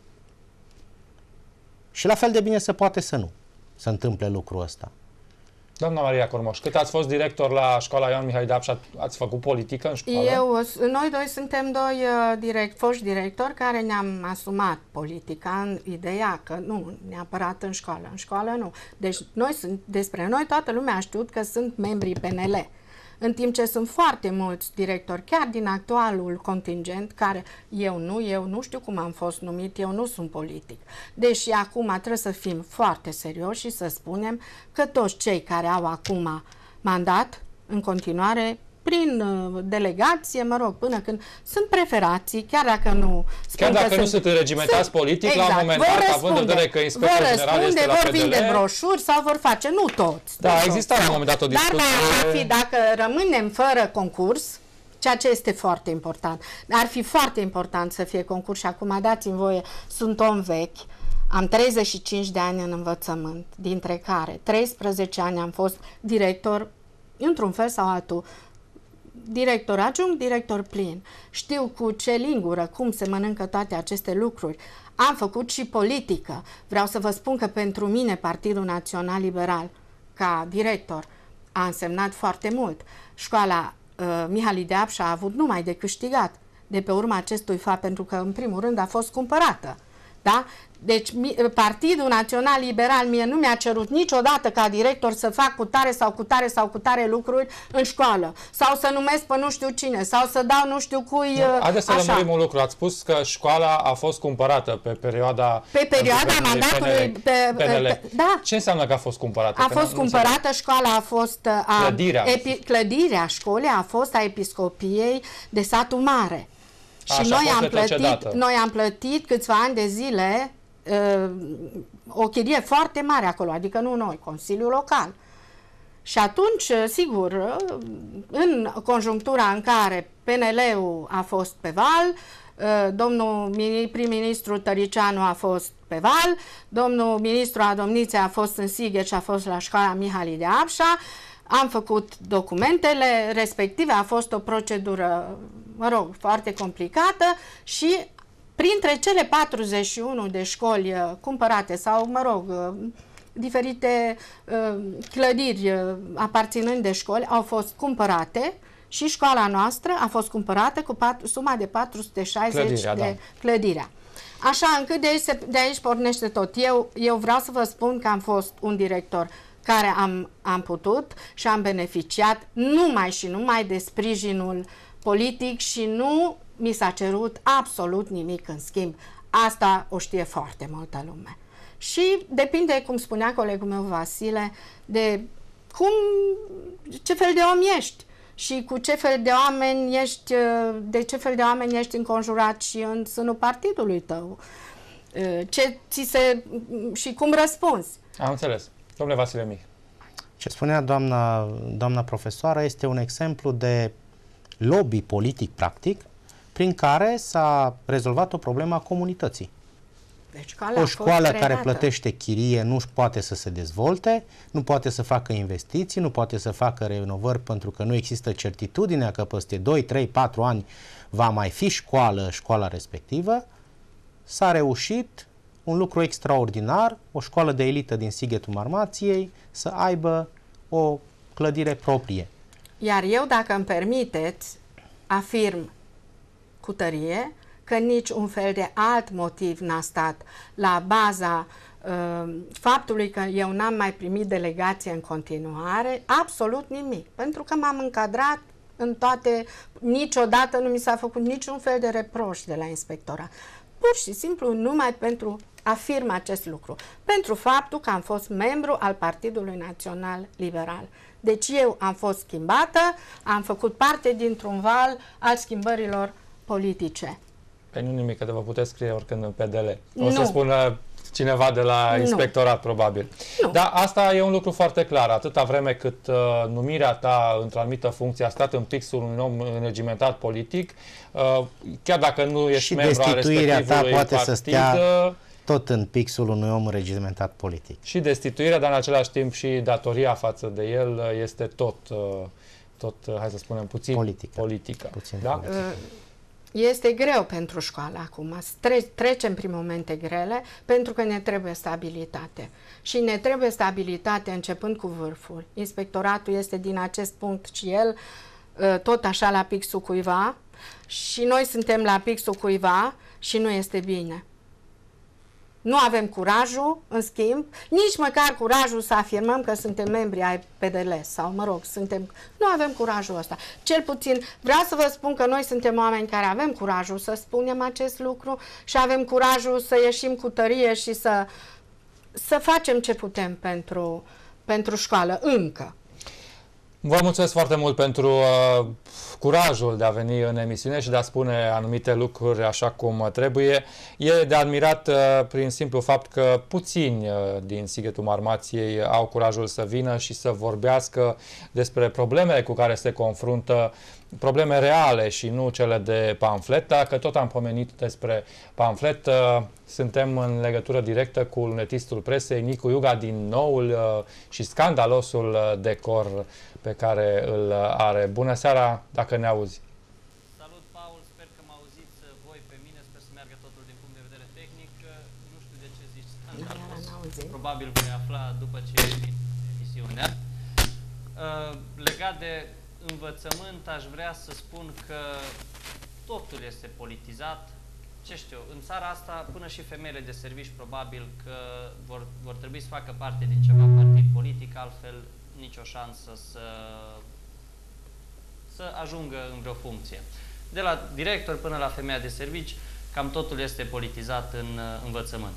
Și la fel de bine se poate să nu se întâmple lucrul ăsta. Doamna Maria Cormoș, cât ați fost director la școala Ioan Mihai Dapșa, ați făcut politică în școală? Eu, noi doi suntem doi uh, direct, foști directori care ne-am asumat politica în ideea că nu, neapărat în școală. În școală nu. Deci noi sunt, despre noi toată lumea a știut că sunt membrii P N L. În timp ce sunt foarte mulți directori, chiar din actualul contingent, care eu nu, eu nu știu cum am fost numit, eu nu sunt politic. Deși acum trebuie să fim foarte serioși și să spunem că toți cei care au acum mandat, în continuare, prin uh, delegație, mă rog, până când sunt preferații, chiar dacă nu... Chiar dacă nu sunt înregimentați sunt, politic, exact, la un moment dat, având în vedere că inspectorul general este la P D L... vor vinde broșuri sau vor face, nu toți. Da, exista la un moment dat o discuție... Dar ar fi, dacă rămânem fără concurs, ceea ce este foarte important, ar fi foarte important să fie concurs și acum dați-mi voie, sunt om vechi, am treizeci și cinci de ani în învățământ, dintre care treisprezece ani am fost director, într-un fel sau altul, director adjunct, director plin. Știu cu ce lingură, cum se mănâncă toate aceste lucruri. Am făcut și politică. Vreau să vă spun că pentru mine Partidul Național Liberal, ca director, a însemnat foarte mult. Școala uh, Mihali de Apșa a avut numai de câștigat de pe urma acestui fapt, pentru că în primul rând a fost cumpărată. Da? Deci Partidul Național Liberal mie nu mi-a cerut niciodată ca director să fac cu tare sau cu tare sau cu tare lucruri în școală. Sau să numesc pe nu știu cine. Sau să dau nu știu cui. Haideți să lămurim un lucru. Ați spus că școala a fost cumpărată pe perioada... Pe perioada mandatului... Pe, P N L. pe, da. Ce înseamnă că a fost cumpărată? A fost cumpărată, școala a fost... A, clădirea. Epi, clădirea școlii a fost a Episcopiei de Satul Mare. Și Așa, noi am, plătit, noi am plătit câțiva ani de zile uh, o chirie foarte mare acolo, adică nu noi, Consiliul Local. Și atunci, sigur, în conjunctura în care P N L-ul a fost pe val, uh, domnul prim-ministru Tăricianu a fost pe val, domnul ministru Adomnițe a fost în Sighet și a fost la școala Mihali de Apșa, am făcut documentele respective, a fost o procedură, mă rog, foarte complicată și printre cele patruzeci și unu de școli uh, cumpărate sau, mă rog, uh, diferite uh, clădiri uh, aparținând de școli au fost cumpărate și școala noastră a fost cumpărată cu patru, suma de patru sute șaizeci Clădirea, de da. clădirea. Așa încât de aici, se, de aici pornește tot. Eu, eu vreau să vă spun că am fost un director care am, am putut și am beneficiat numai și numai de sprijinul politic și nu mi s-a cerut absolut nimic în schimb. Asta o știe foarte multă lume. Și depinde, cum spunea colegul meu Vasile, de cum, ce fel de om ești și cu ce fel de oameni ești, de ce fel de oameni ești înconjurat și în sânul partidului tău. Ce ți se, și cum răspunzi. Am înțeles. Domnule Vasile Mich. Ce spunea doamna, doamna profesoară este un exemplu de lobby politic, practic, prin care s-a rezolvat o problemă a comunității. Deci, o școală care plătește chirie nu poate să se dezvolte, nu poate să facă investiții, nu poate să facă renovări pentru că nu există certitudinea că peste doi, trei, patru ani va mai fi școală, școala respectivă. S-a reușit un lucru extraordinar, o școală de elită din Sighetul Marmației să aibă o clădire proprie. Iar eu, dacă îmi permiteți, afirm cu tărie că nici un fel de alt motiv n-a stat la baza uh, faptului că eu n-am mai primit delegație în continuare, absolut nimic, pentru că m-am încadrat în toate, niciodată nu mi s-a făcut niciun fel de reproș de la inspectorat. Pur și simplu numai pentru afirm acest lucru, pentru faptul că am fost membru al Partidului Național Liberal. Deci eu am fost schimbată, am făcut parte dintr-un val al schimbărilor politice. Păi nu nimic, că vă puteți scrie oricând în P D L. O nu. să spună cineva de la inspectorat, nu. probabil. Nu. Dar asta e un lucru foarte clar. Atâta vreme cât uh, numirea ta într-o anumită funcție a stat în pixul unui om înregimentat politic, uh, chiar dacă nu ești și membru al respectivului ta poate partid, să stea tot în pixul unui om înregimentat politic. Și destituirea, dar în același timp și datoria față de el este tot, uh, tot uh, hai să spunem, puțin politică. politică. Puțin da? politică. Este greu pentru școală acum, Tre trecem prin momente grele pentru că ne trebuie stabilitate. Și ne trebuie stabilitate începând cu vârful. Inspectoratul este din acest punct și el tot așa la pixul cuiva și noi suntem la pixul cuiva și nu este bine. Nu avem curajul, în schimb, nici măcar curajul să afirmăm că suntem membri ai P D L sau, mă rog, suntem... Nu avem curajul ăsta. Cel puțin, vreau să vă spun că noi suntem oameni care avem curajul să spunem acest lucru și avem curajul să ieșim cu tărie și să, să facem ce putem pentru, pentru școală, încă. Vă mulțumesc foarte mult pentru uh, curajul de a veni în emisiune și de a spune anumite lucruri așa cum trebuie. E de admirat uh, prin simplu fapt că puțini uh, din Sighetul Marmației au curajul să vină și să vorbească despre problemele cu care se confruntă, probleme reale și nu cele de pamflet. Dacă tot am pomenit despre pamflet, uh, suntem în legătură directă cu lunetistul presei, Nicu Iuga, din noul uh, și scandalosul uh, decor pe care îl are. Bună seara, dacă ne auzi. Salut, Paul, sper că mă auziți voi pe mine, sper să meargă totul din punct de vedere tehnic. Nu știu de ce zici scandalos, probabil voi afla după ce emit emisiunea. Legat de învățământ, aș vrea să spun că totul este politizat. Ce știu, în țara asta, până și femeile de servici, probabil că vor, vor trebui să facă parte din ceva partid politic, altfel nicio șansă să, să ajungă în vreo funcție. De la director până la femeia de servici, cam totul este politizat în învățământ.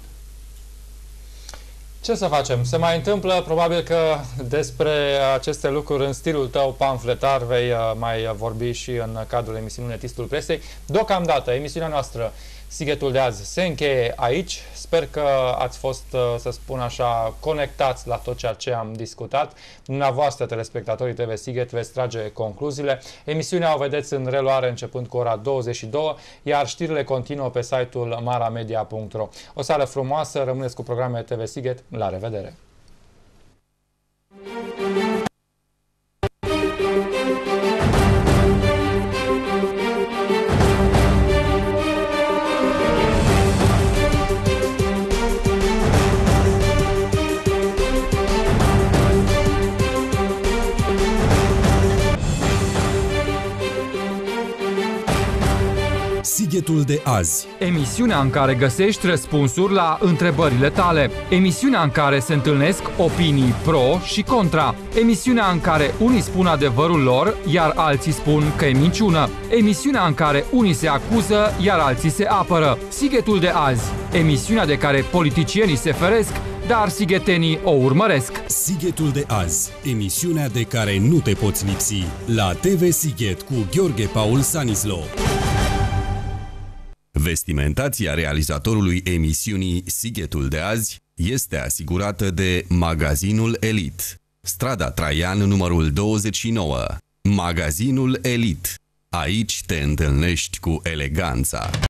Ce să facem? Se mai întâmplă, probabil că despre aceste lucruri în stilul tău pamfletar vei mai vorbi și în cadrul emisiunii Lunetistul Presei. Deocamdată, emisiunea noastră Sighetul de azi se încheie aici. Sper că ați fost, să spun așa, conectați la tot ceea ce am discutat. Dumneavoastră, telespectatorii T V Sighet, veți trage concluziile. Emisiunea o vedeți în reluare începând cu ora douăzeci și două, iar știrile continuă pe site-ul maramedia punct ro. O seară frumoasă, rămâneți cu programele T V Sighet. La revedere! Sighetul de azi. Emisiunea în care găsești răspunsuri la întrebările tale. Emisiunea în care se întâlnesc opinii pro și contra. Emisiunea în care unii spun adevărul lor, iar alții spun că e minciună. Emisiunea în care unii se acuză, iar alții se apără. Sighetul de azi. Emisiunea de care politicienii se feresc, dar sighetenii o urmăresc. Sighetul de azi. Emisiunea de care nu te poți lipsi. La T V Sighet cu Gheorghe Paul Sanislo. Vestimentația realizatorului emisiunii Sighetul de azi este asigurată de Magazinul Elite. Strada Traian, numărul douăzeci și nouă. Magazinul Elite. Aici te întâlnești cu eleganța.